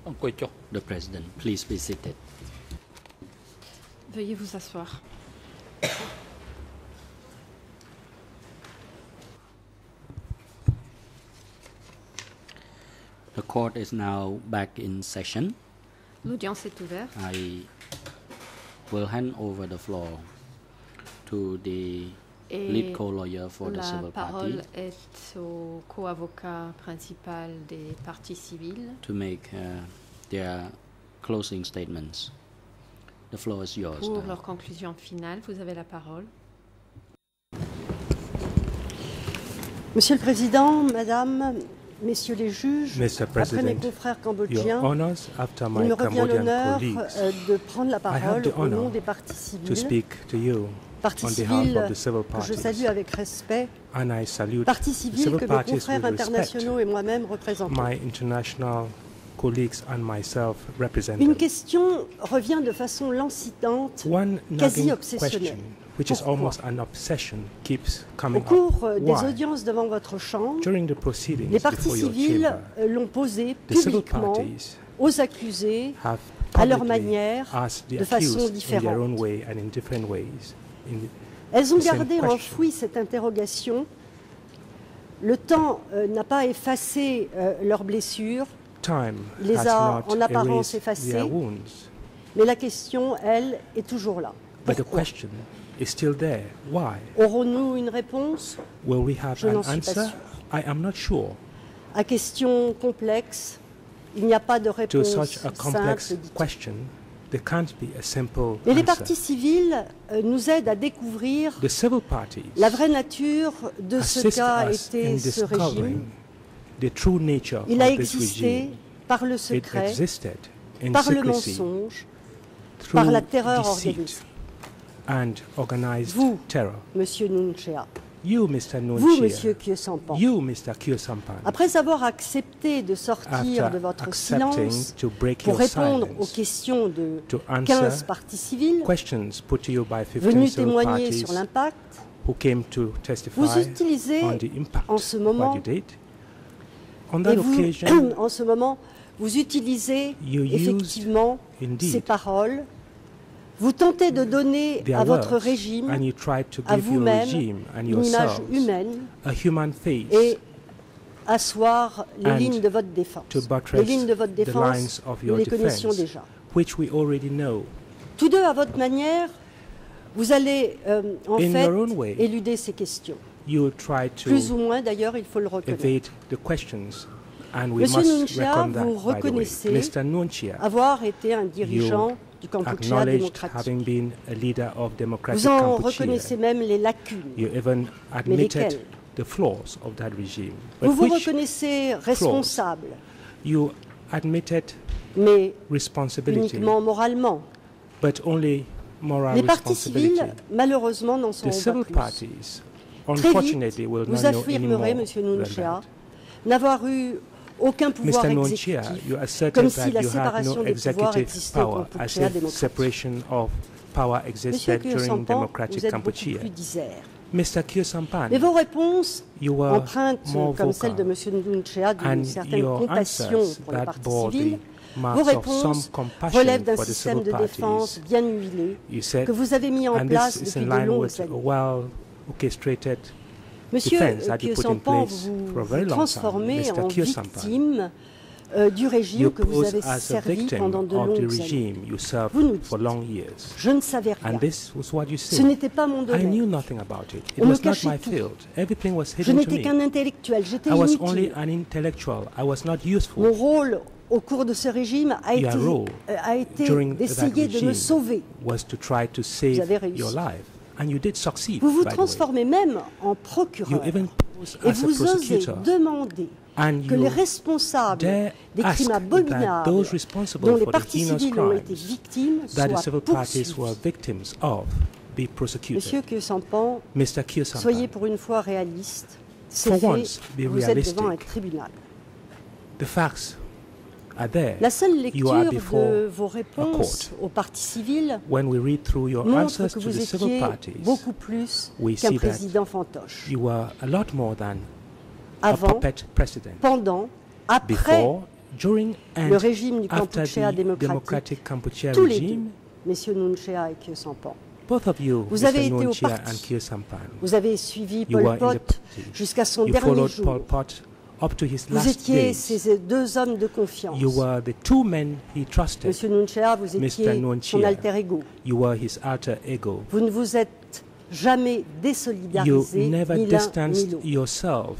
The President, please be seated. Veuillez vous asseoir. The court is now back in session. L'audience est ouverte. I will hand over the floor to the lead co-lawyer for the civil La parole party est au co-avocat principal des parties civiles to make their closing statements. The floor is yours. pour now. leur conclusion finale. Vous avez la parole. Monsieur le Président, Madame, Messieurs les juges, Mr. après mes President, confrères Your cambodgiens, Honours, after il my me revient Cambodian l'honneur colleagues de prendre la have parole the au nom honor des parties to civiles, speak to you parties on behalf civiles of the civil que je parties, salue avec respect, and I salute parties the civiles civil que mes parties confrères with respect, internationaux et moi-même représentons. my international colleagues and myself represent Une them. question revient de façon lancinante, One quasi nagging obsessionnelle. question, which is Pourquoi? almost an obsession, keeps Au coming cours up. des Why? audiences devant votre Chambre, During the proceedings les parties before your civiles chamber, l'ont posée the civil publiquement parties aux accusés have à leur publicly manière, asked the de façon accused in their différente. own way and in different ways. Elles ont the same gardé question. enfouie cette interrogation. Le temps n'a pas effacé leurs blessures, Time Il les has a not en apparence erased effacés. their wounds, mais la question, elle, est toujours là. but the Pourquoi? question is still there. Why? Aurons-nous une réponse? Will we have Je an n'en suis pas answer? sûre. I am not sure. À question complexe, il n'y a pas de To réponse such a complex simple. dit-on. question, there can't be a simple Mais les answer. parties civiles nous aident à découvrir The civil parties la vraie nature de ce assist qu'a us in été ce régime. discovering the true nature Il a of this existé regime. par le It secret, existed in par le secrecy, mensonge, through par la terreur deceit organisée. and organized Vous, terror. Monsieur Nunchea, You, Mr. vous, Nunchia, Monsieur Khieu Samphan, you, Mr. Khieu Samphan, après avoir accepté de sortir after de votre accepting silence to break pour your répondre aux silence, questions de to 15 answer parties civiles, questions put to you by 15 venus civil témoigner parties sur l'impact, who came to testify vous utilisez on the impact en ce what moment, you did. On that et vous, occasion, en ce moment, vous utilisez you used effectivement indeed ces paroles. Vous tentez de donner their à votre words, régime, and you tried to à give your vous-même, regime and une image yourselves humaine a human face et asseoir les And lignes de votre défense. to Les buttress lignes de votre the défense, lines of nous your les connaissions defense, déjà. which we already know. Tous deux, à votre manière, vous allez en In fait your own way, éluder ces questions. You try Plus ou to moins, d'ailleurs, il faut le reconnaître. evade the questions, and we Monsieur must Nunchia, reckon that, vous by the way. reconnaissez Mr. Nunchia, avoir été un dirigeant du Kampuchea acknowledged démocratique. having been a leader of democratic Vous en Kampuchea. reconnaissez même les lacunes. You even admitted lesquelles? the flaws of that regime. But Vous vous which reconnaissez responsable, you admitted mais responsibility, uniquement moralement. but only moral Les partis responsibility. civils, malheureusement, n'en The seront civil pas plus. parties, Très vite, unfortunately, will vous not know any more affirmerez, Monsieur than Nunchia, that. n'avoir eu aucun pouvoir Mr. Nunchia, exécutif, you asserted comme that si la you had séparation no des pouvoirs executive existait au power, as Kampuchea if démocratique. separation of power Monsieur existed Khieu during Samphan, democratic vous êtes beaucoup Kampuchea. plus disert. Mr. Khieu Samphan, Mais vos réponses, you were empreintes more comme celle de vocal, Monsieur Nunchia d'une and certaine your compassion answers pour les that partis bore civils, the vos marks of some réponses compassion relèvent d'un for the système civil de défense parties. bien huilé You said, que vous avez mis en and place this is depuis in de line longues with a années. well-orchestrated Monsieur defense that you Khieu put in Samphan, place vous for a very vous long time. transformez Mr. en Khieu Samphan, victime du régime you que vous pose avez as a servi victim pendant de of the longues années. regime you served Vous nous for dites, long years. je ne savais rien. And this was what you Ce said. n'était pas mon I knew domaine. nothing about it. It On me was not cachait my tout. field. Everything was Je hidden to n'étais qu'un me. intellectuel, j'étais I was only inutile. an intellectual. I was not useful. Mon rôle au cours de ce régime Your role a été during that d'essayer de me regime sauver. was to try to Vous save avez réussi. your life. And you did succeed, Vous vous by the way. transformez même en You procureur even posed et as a vous osez prosecutor. demander And que les you responsables dare des ask crimes that abominables those responsible dont les for the partis heinous civils ont été crimes victimes that the soient civil parties were poursuivis. victims of be prosecuted. Monsieur Khieu Samphan, Mr. Khieu Samphan, soyez pour une fois réaliste. C'est For fait, once, be vous êtes realistic. devant un tribunal. the facts are there. La seule You are lecture before de vos réponses aux partis civils When we read through your montre answers que to vous the civil étiez parties, beaucoup plus we qu'un see that président fantoche. you were a lot more than a Avant, puppet president. pendant, après Before, During and le régime du after Kampuchea the démocratique, democratic Kampuchea tous les deux, regime, messieurs Nunchea et Khieu Samphan, both of you, vous avez Mr. été au Nunchia parti. and Khieu Samphan, vous avez suivi you were Pol in the Pot party. jusqu'à son You dernier followed jour. Pol Pot up to his Vous last étiez days. ces deux hommes de confiance. You were the two men he trusted. Monsieur Nunchea, vous Mr. étiez son Nunchia. alter ego. You were his alter ego. Vous ne vous êtes jamais You désolidarisé never ni l'un ni distanced l'autre. yourself.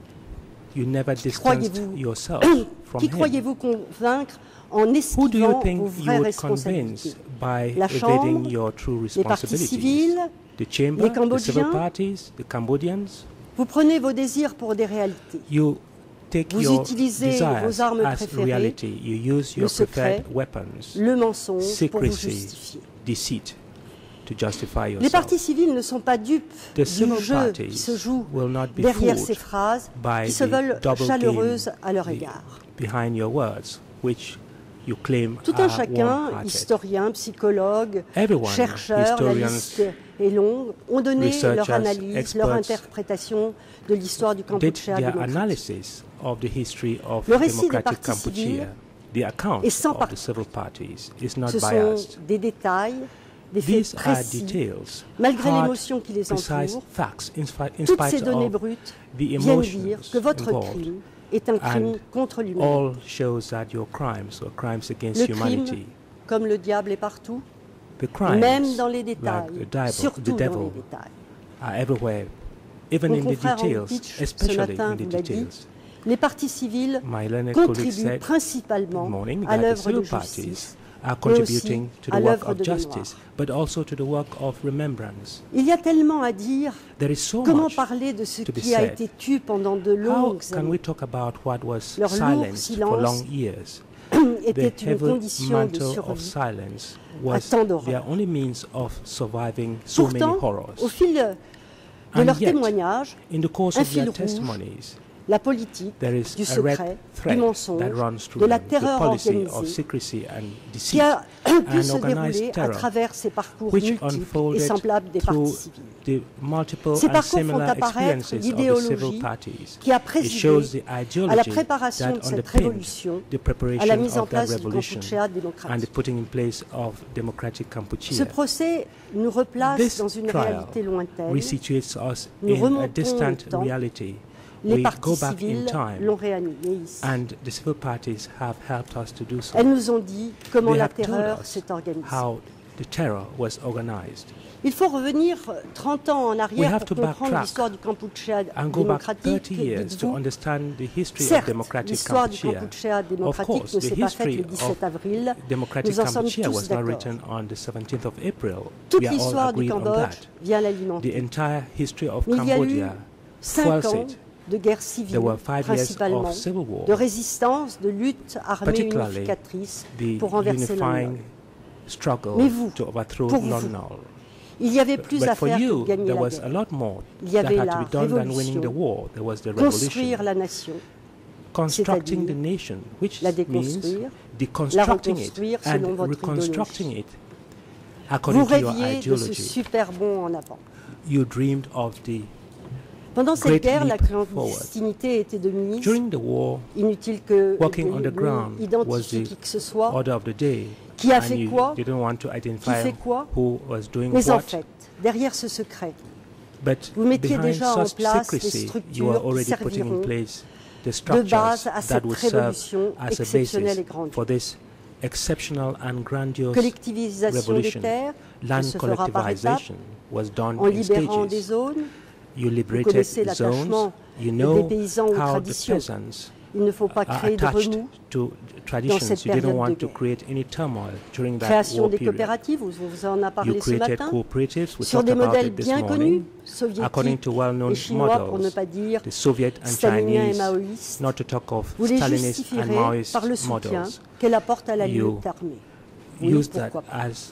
You never distanced croyez-vous- yourself from Qui him. croyez-vous convaincre en Who do you esquivant vos think you vraies would responsabilités? convince by La evading Chambre, your true les partis responsibilities? civils, The chamber, les the civil Cambodgiens? parties, the Cambodians. Vous prenez vos désirs pour des réalités. You take Vous your utilisez desires vos armes as préférées, reality. You use le your secret, preferred weapons, le mensonge pour vous secrecy, justifier. deceit, to justify Les yourself. partis civils ne sont pas dupes The du civil jeu qui parties se joue will not be derrière fooled ces phrases by qui se the veulent double chaleureuses game à leur the- égard. behind your words, which you claim Tout un are chacun, warm-hearted. historien, psychologue, Everyone, chercheurs, la historians, liste est longue, ont donné leur researchers, analyse, leur experts, interprétation de l'histoire du did Kampuchea their démocratique. analysis of the history of Le récit des democratic partis civils Kampuchea. The account est sans of the parti. civil parties is not Ce sont biased. des détails, des faits These are précis, details, malgré hard, l'émotion qui les precise entoure. facts, in Toutes ces spite données of brutes the viennent dire emotions que votre involved. crime est un crime And contre l'humanité. all shows that your crimes were crimes against Le crime, humanity. comme le diable est partout, The crimes, même dans les détails, like the surtout dans devil, les détails. are everywhere, even Mon in the confrère details, Henri Pitch, ce especially matin, in the vous l'a dit, details. les partis civils My learned colleague contribuent said principalement this morning à that the l'œuvre de civil parties justice, are mais aussi contributing to à the work l'œuvre of de justice, but also to the work of remembrance. Il y a tellement à dire. There is so Comment much parler de ce to be qui a said. été tu pendant de How longues can we années talk about what was Leur lourd silenced for long silence years? était The une heavy condition de mantle of survie. silence à was tant d'horreurs. their only means of surviving so many Pourtant, horrors. au fil de And leurs yet, témoignages, in the course un of their fil rouge, testimonies, la politique, there is du a red secret, du thread mensonge, that runs through de la them, the terreur policy of organisée, secrecy and qui deceit, a pu and se organized dérouler à terror, travers ces parcours which multiples et unfolded semblables des through partis civils. the multiple Ces and parcours font similar apparaître experiences of the civil l'idéologie parties. qui a It présidé shows the à la ideology préparation that de cette underpinned révolution, the à la preparation mise en of that place du revolution Kampuchea and the démocratique. putting in place of democratic Ce Kampuchea. procès nous replace This dans une trial réalité lointaine. resituates us Nous in a remontons distant le temps. reality. Les We partis go back in civils time, l'ont réanimé ici. and the civil parties have helped us to do so. Elles nous ont dit comment They la have told terreur us s'est organisée. how the terror was organized. Il faut revenir 30 ans en We arrière have pour to comprendre backtrack l'histoire du Kampuchea And go back démocratique. 30 years to Dites-vous. understand the history of Certes, democratic l'histoire du Kampuchea. Kampuchea Of démocratique course, ne the s'est pas faite history le 17 of avril. democratic Nous en sommes Kampuchea tous was not d'accord. written on the 17th of April. Toute We are all l'histoire du agreed on Cambodge that. vient The l'alimenter. entire history of Mais il y a eu Cambodia 5 fuels ans it. de guerre civile, There were 5 years principalement, of civil war, de résistance, de lutte armée particularly unificatrice the pour renverser unifying l'Union. struggle Mais vous, to overthrow pour vous, Lon Nol. Il y avait plus But à for faire que you, de gagner there la was a guerre. lot more Il y that avait had la to be done than winning the révolution, war. There was the construire revolution, la nation, constructing the c'est-à-dire nation, which la means déconstruire, la deconstructing it reconstruire selon and votre reconstructing idéologie. it Vous according to your rêviez de ce ideology. super bond en avant. You dreamed of the Pendant cette Great guerre, la leap clandestinité était de mise. during the war. Inutile que Walking je on the ground was identifie the qui que ce soit. order of the day, Qui a and fait you quoi? didn't want to Qui identify fait quoi? who was doing Mais en what. fait, derrière ce secret, But vous mettiez behind déjà en such place les secrecy, you structures are qui already putting in serviront place the de structures base à that cette would serve révolution as a exceptionnelle et basis grande. for this exceptional and grandiose Collectivisation des revolution. terres, qui Land se fera par étapes, collectivization was done en in libérant des stages. zones. You Vous liberated connaissez zones. l'attachement You des know paysans aux how the traditions. peasants Il ne faut pas are créer de attached remous. to traditions. cette You didn't période want de to guerre. create any turmoil during that Création war des period. coopératives, vous en a You parlé ce created matin, cooperatives. We sur talked des about modèles it this bien morning. connus, According to soviétiques well-known et chinois, pour ne models, pas dire the Soviet and staliniens et Chinese, maoïstes. not to talk of Vous les Stalinist and justifierez Maoist par le soutien models, qu'elle apporte à la You lutte armée. Oui, use that pourquoi pas. as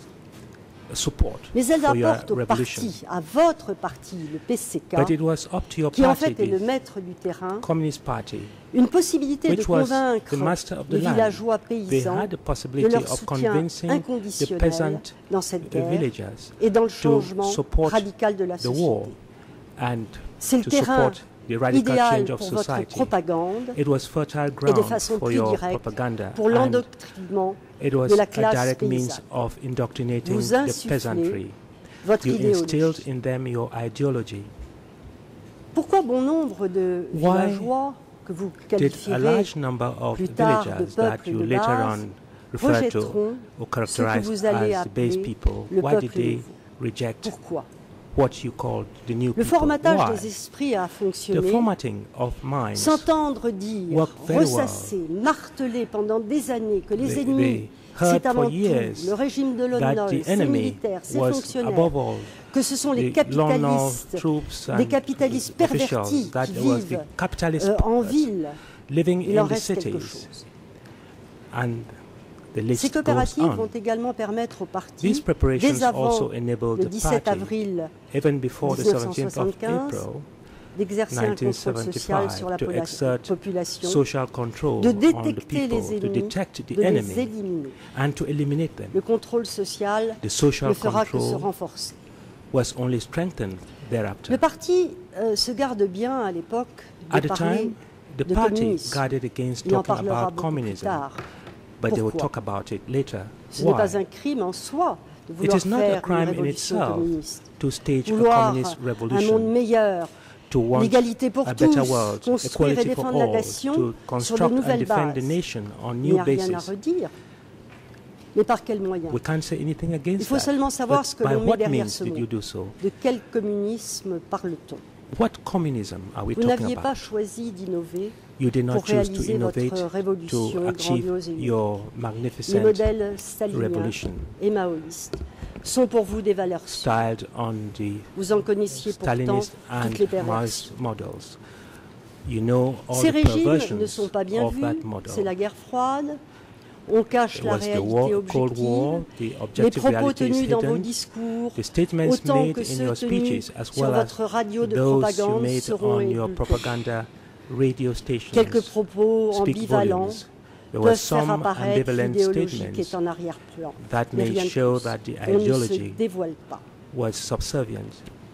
a support Mais elle for your apporte au revolution. parti, à votre parti, le PCK, But it was up to your qui en party, fait est le the maître du terrain, Communist Party, une possibilité de which was convaincre the master of the les land. villageois They paysans had the de possibility leur of soutien convincing the inconditionnel peasant dans cette guerre villagers et dans le to changement support radical de la the war société. and C'est le to terrain support the radical idéal change of pour votre society. propagande It was fertile et de ground façon for plus your directe propaganda, pour and l'endoctrinement it was de la a classe direct means paysanne. of indoctrinating Vous the insufflez peasantry. votre You instilled idéologie. in them your ideology. Pourquoi bon nombre de Why villageois que vous Did a qualifierez large number of plus tard de villagers that peuple you de later base on refer to rejetteront or ce que characterize vous allez as the base appeler people? le Why did peuple they nouveau? reject Pourquoi? what you called the new Le people? formatage Why? des esprits a The fonctionné. formatting of minds, S'entendre dire, worked very ressasser, marteler pendant des années que les They ennemis, heard c'est avant for tout years le régime de that Lon Nol, the ses enemy militaires, ses was fonctionnaires, above all que ce sont les the Lon Nol capitalistes, troops des and capitalistes officials, pervertis that qui it was the vivent capitalist en ville, living il en in the reste quelque cities, chose. and the Ces list goes coopératives vont on. également permettre aux partis, These preparations dès avant also enabled le the 17 party, avril, even before the 17th of 1975, April, d'exercer un contrôle social sur la 1975, to exert population, social control de on the détecter people, les to ennemis, detect the de les enemy, éliminer. and to eliminate them. Le contrôle social The social ne fera que se control renforcer. was only strengthened thereafter. Le parti se garde bien à l'époque At de the parler time, the de party communisme. guarded against Il en talking parlera about beaucoup plus communism, tard. but they will Pourquoi? talk about it later. Ce n'est Why? pas un crime en soi de It vouloir is not a faire une crime in révolution itself communiste. to stage a Vouloir communist un monde revolution, meilleur, to want l'égalité pour a tous, better world, construire et equality for défendre la all, nation to sur de construct and nouvelles defend the bases. nation on Il n'y new a rien à basis. redire. Mais par quels moyens? We can't say anything Il against faut that. seulement savoir But ce que by l'on met what derrière means ce did mot. you do so? De quel communisme parle-t-on? What communism are we Vous talking n'aviez about? pas choisi d'innover You did pour not choose to réaliser votre innovate révolution to achieve grandiose et unique. your Les magnificent modèles staliniens revolution et maoïstes sont pour vous des valeurs sûres. styled on the Vous en connaissiez pourtant Stalinist toutes les and perversions. Maoist models. You know all Ces the régimes perversions ne sont pas bien of vus, that model. c'est la guerre froide, on cache It la was the réalité Cold War, objective, the les objective propos reality is tenus dans vos hidden. discours, The statements autant made que in ceux your tenus speeches, as sur well as votre radio de those you propagande, made seront on your inculpés. propaganda radio stations, Quelques propos speak ambivalents volumes. There were peuvent faire some apparaître ambivalent l'idéologie qui est statements en arrière-plan. that Mais may rien de show plus. that the On ne se ideology dévoile pas. was subservient.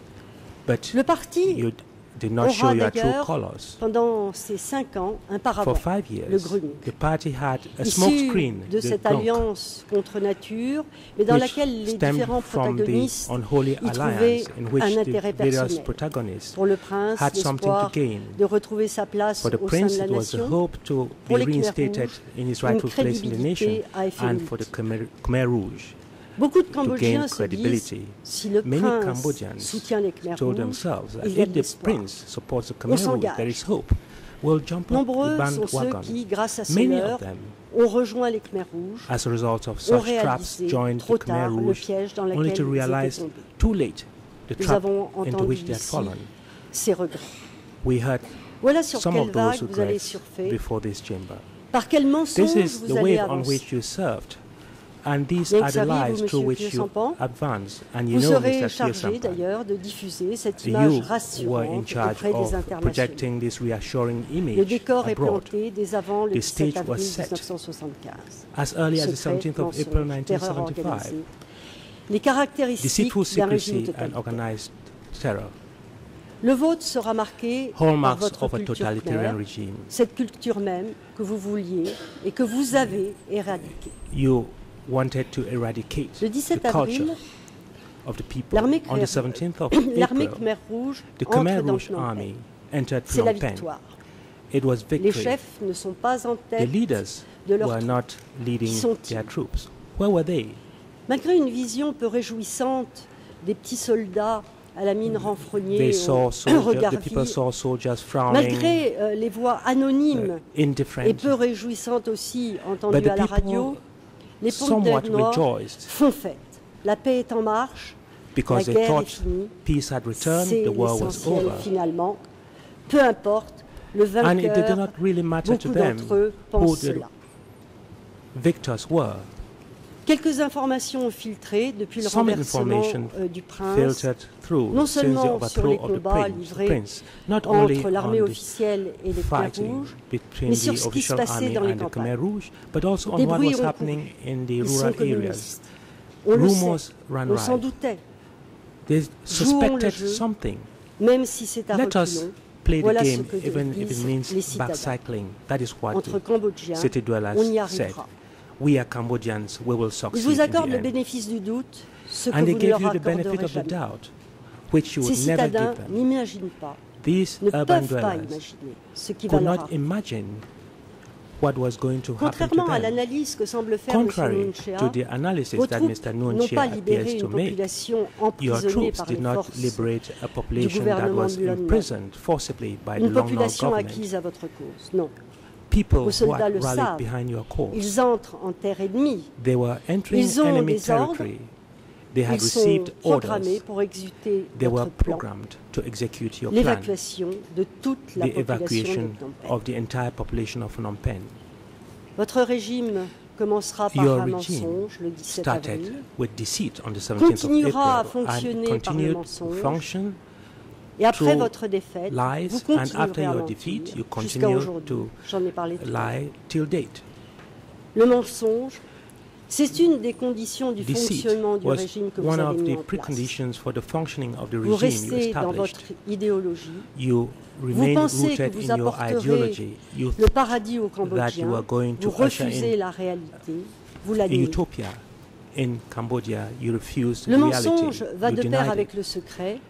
But Le parti you did not aura show your true d'ailleurs, colors. pendant ces 5 ans, un paravent, For 5 le years, Grüning. the party had a Issu smokescreen, de the cette Gronk, alliance contre nature, mais dans which laquelle les stemmed différents from the protagonistes unholy y trouvaient alliance in which un the intérêt various personnel. protagonists Pour le prince, had something to l'espoir gain. de retrouver sa place For the au sein prince, de la it was the nation, hope to be Pour les Khmer reinstated Rouges, in his une rightful place in the nation, crédibilité à effet and unique. for the Khmer Rouge Beaucoup de to Cambodgiens gain se disent, credibility. si le Many prince Cambodians soutient les Khmer told Rouges, themselves that il y a if de the l'espoir. prince supports the Khmer Rouge, s'engage. there is hope. We'll jump up the Nombreux sont ceux bandwagon. qui, grâce à ce Many leurre, of them, ont rejoint les Khmer Rouges, as a result of ont such traps, réalisé joined trop the Khmer tard le Rouge, piège dans only lequel to ils étaient realize tombés. too late the Nous trap avons into entendu which they had ici fallen. ces regrets. We heard Voilà sur some quelle of those vague vous allez regrets surfer, before this chamber. par quel mensonge This is the vous allez wave on avancer. which you served, and these Bien are que the ça arrive, lies vous, through Monsieur which you Sampan, advance. And you Vous know, serez Mr. chargé Sampan, d'ailleurs de diffuser cette image you were in rassurante charge auprès des of internationaux. projecting this reassuring Le image décor est abroad. planté dès avant le The 17 stage was avril set 1975. As early as the Secret, 17th of mensonge, April terreur 1975, organisée. Les caractéristiques deceitful d'un régime secrecy and totalitaire. organized terror, Le vôtre sera marqué par hallmarks votre of a culture totalitarian khmer, regime. cette culture même que vous vouliez et que vous avez éradiquée. You wanted to eradicate Le the 17 culture avril, of the people. l'armée On the Khmer- 17th of l'armée April, Khmer Rouge the entre Khmer dans Rouge Phnom Penh. army entered C'est la Phnom Penh. victoire. It was Les victory. chefs ne sont pas en The tête leaders de leurs were troupes. not leading Qui sont-ils? their troops. Where were they? Malgré une vision peu réjouissante des petits soldats à la mine renfrognée, They saw au soldiers, regard the people vif, saw soldiers frowning, malgré les voix anonymes indifferent, et peu réjouissantes aussi but entendues the à la people radio, les somewhat ponteurs noirs rejoiced font fête. La paix est en marche, because la they guerre est thought finie, peace had returned, c'est the war was l'essentiel over. finalement. Peu importe, le And it did vainqueur, not really matter to beaucoup them d'entre eux who pensent the cela. victors were. Quelques informations ont filtré depuis le Some renversement information du prince, filtered through non since the seulement sur overthrow les of the combats prince, livrés not only entre l'armée on the officielle et les Khmer fighting Rouges, between mais sur the ce qui se official passait army dans les and the campagnes. Khmer Rouge, but also on Des what bruits was ont happening in the ils sont rural areas. communistes. On le Rumors sait, ran on s'en riot. doutait, They Jouons le suspected jeu. something. même si c'est à Let us reculons. play the Voilà ce game que even if it disent means les citadins. backcycling. That is what Entre the Cambodgiens, city on y dwellers said. arrivera. We are Cambodians, we will Ils succeed vous in accordent the le end. bénéfice du doute, ce que And they vous ne gave leur you the benefit accorderez of the jamais. doubt, which you Ces would never citadins give them. n'imaginent pas, These ne urban peuvent pas dwellers imaginer ce qui va could leur not arriver. imagine what was going to happen to Contrairement à them. l'analyse que semble faire M. Contrary Nunchea, to the analysis vos that troupes Mr. n'ont Nunchea pas libéré appears une to make, population your emprisonnée troops par did les not forces liberate a population that gouvernement was de Lon Nol. imprisoned forcibly by the Une Long Nol population government. acquise à votre cause. Non. People Vos who soldats had le rallied savent. behind your cause. Ils entrent en terre ennemie. They were entering Ils ont enemy des ordres. territory. They had Ils sont received programmés orders. pour exécuter They were votre plan. programmed to execute your plan. L'évacuation de toute la The population de evacuation Phnom Penh. of the entire population of Phnom Penh. Votre régime commencera par Your un regime mensonge le 17 started avril, with deceit on the 17th of continuera à April and fonctionner par le continued to mensonge, function et après through votre défaite, lies, vous and after continuerez à your mentir defeat, you jusqu'à continue aujourd'hui. to J'en ai parlé tout à l'heure. lie till date. Le mensonge, c'est une des conditions du Deceit fonctionnement du was régime que vous one avez of mis the en place. preconditions for the functioning of the Vous regime you restez dans established. votre idéologie. You Vous remain pensez rooted que vous in your apporterez ideology. You le paradis aux that you Cambodgiens. are going to Vous usher refusez in la réalité. Vous la a niez. utopia in Cambodia. You refuse Le reality. mensonge va You de pair denied avec it. le secret.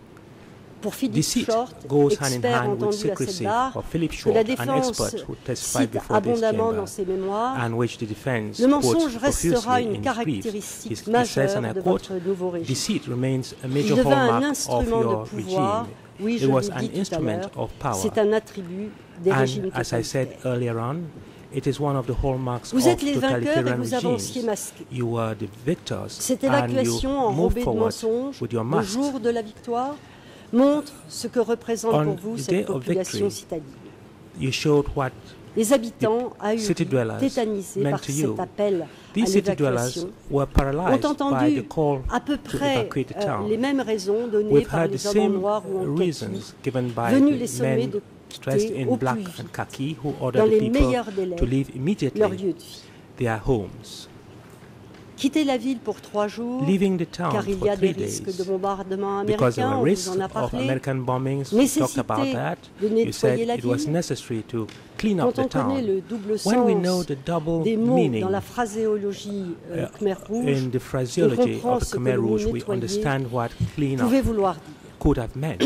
Pour Philippe Deceit Short, goes hand in expert hand with entendu à cette secrecy barre, for Philip que Short, la an défense expert who testified cite before this abondamment chamber, dans ses mémoires. and which the defense Le quotes mensonge restera profusely une in his briefs. caractéristique He says, majeure and I de quote, votre nouveau régime. deceit remains a Il major devint un hallmark of instrument de your pouvoir. regime. Oui, It je was l'ai an dit tout à instrument l'heure. of power. C'est un attribut des régimes And as I said totalitaires. earlier on, it is one of the hallmarks Vous of êtes les vainqueurs et totalitarian vous avanciez regimes. masqués. You were the victors, Cette and évacuation you moved enrobée de forward mensonges, with your le masks. jour de la victoire, montre ce que représente On pour vous the day cette of population victory, citadine. You showed what Les habitants city ahuris, dwellers tétanisés meant par to you. cet appel à these city dwellers l'évacuation, were ont paralyzed by entendu the call à peu to près evacuate the town. les mêmes raisons données We've par heard the les hommes en same noir ou en reasons kaki, given by venus les the sommer men de dressed quitter in au black plus and vite, khaki who dans ordered les the people meilleurs délais, to leave leur immediately lieu de vie. their homes. Quitter la ville pour 3 jours, Leaving the town car il y for a 3 des days risques de bombardements because there américains, were on risks vous en a of parlé. American bombings. We talked about Nécessité that. de You said nettoyer la it was ville. necessary to clean up Quand on the connaît town. le double When we sens know the double des mots meaning dans la phraséologie Khmer Rouge, in the phraseology comprend of ce que Khmer le mot Rouge, we nettoyer understand what clean pouvait up vouloir dire. could have meant.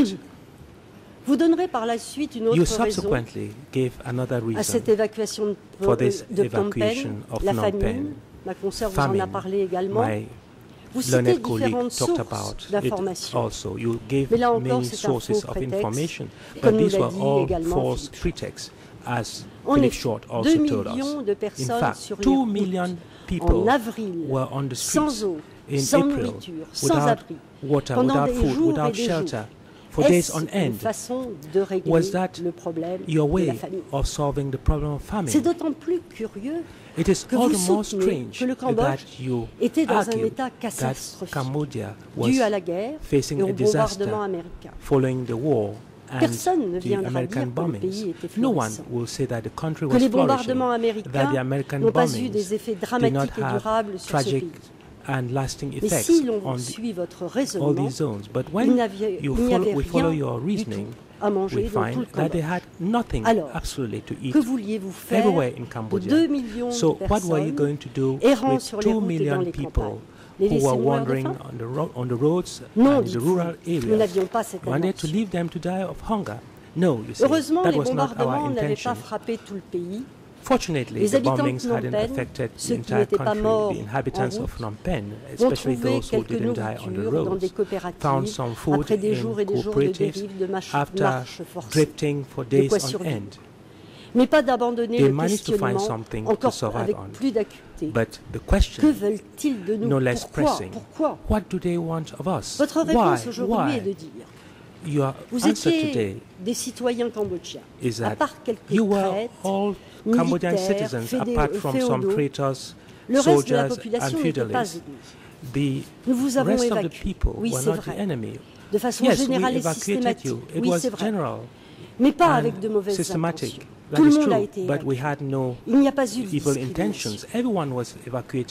Vous donnerez par la suite une You autre raison subsequently gave another à reason cette évacuation for this de Phnom evacuation Penh, of la Phnom famine. Penh. Ma consoeur vous en a Famine. parlé également. My Vous citez learned colleague différentes talked sources about it d'informations. also. You gave Mais là encore, many c'est un faux sources of prétexte, information, comme but nous these l'a were dit all également false Philippe. pretexts, as En Philip effet, Short 2 also told us. millions de In personnes fact, sur les 2 routes million people en avril, were on the sans streets eau, in sans April, nourriture, sans without abri, water, pendant without des food, jours without et des shelter, jours. for days Est-ce on une end. façon de régler Was that le problème your de la way famine? of solving the problem of C'est famine? d'autant plus curieux It is que all vous the more soutenez strange que le Cambodge that you était dans un argue état that catastrophique Cambodia dû à was la guerre facing et a au disaster bombardement américain. following the war and Personne ne the viendra American dire que le bombings. pays était No one florissant. will say that the country Que was les flourishing, bombardements that américains the American n'ont pas eu bombings des effets did not dramatiques et have durables sur ce tragic pays. and lasting Mais effects si l'on on suit votre all raisonnement, these zones. But il when n'y avait we follow rien your du reasoning, tout à manger we dans tout find le that they Cambodge. had nothing Alors, absolutely to eat Que vouliez-vous faire everywhere in de Cambodia. 2 millions So de what were you personnes going to do errant with sur les 2 routes et dans million les people campagnes? Les who laisser were mourir de wandering faim? on the roads Non, and in the dites-vous, rural nous areas? n'avions pas cette You wanted to intention. leave them to die of hunger? No, you see, Heureusement, that les was not our bombardements n'avaient intention. pas frappé tout le pays. Fortunately, Les the habitants de bombings Phnom hadn't Penh, affected the ceux qui entire n'étaient pas country. morts The inhabitants en of route Phnom Penh, vont especially trouver those who quelques didn't die on the nourritures dans des roads, found coopératives some food après des jours et in des jours de cooperatives dérive, de after marches forcées. drifting for De days quoi on survivre. end. Mais pas d'abandonner They le managed to find questionnement something to encore survive avec on. plus d'acuité. But the Que question, veulent-ils de nous? no less Pourquoi? pressing, Pourquoi? what do they want of us? Votre Why? réponse aujourd'hui est Why? de dire Your vous answer étiez today des citoyens cambodgiens, is à that part quelques you were traîtres, all Cambodian militaires, citizens, apart from some féodaux. traitors, Le reste de la soldiers, and population n'était pas feudalists. ennemie. The Nous vous avons rest of the évacués. people Oui, were c'est not the vrai. enemy. De façon Yes, we générale et evacuated systématique. you. It Oui, was c'est vrai. general Mais pas and avec de mauvaises systematic. intentions. That Tout le is monde a true, été but we évacué. had no Il n'y a pas eu de evil discrimination. intentions. Everyone was evacuated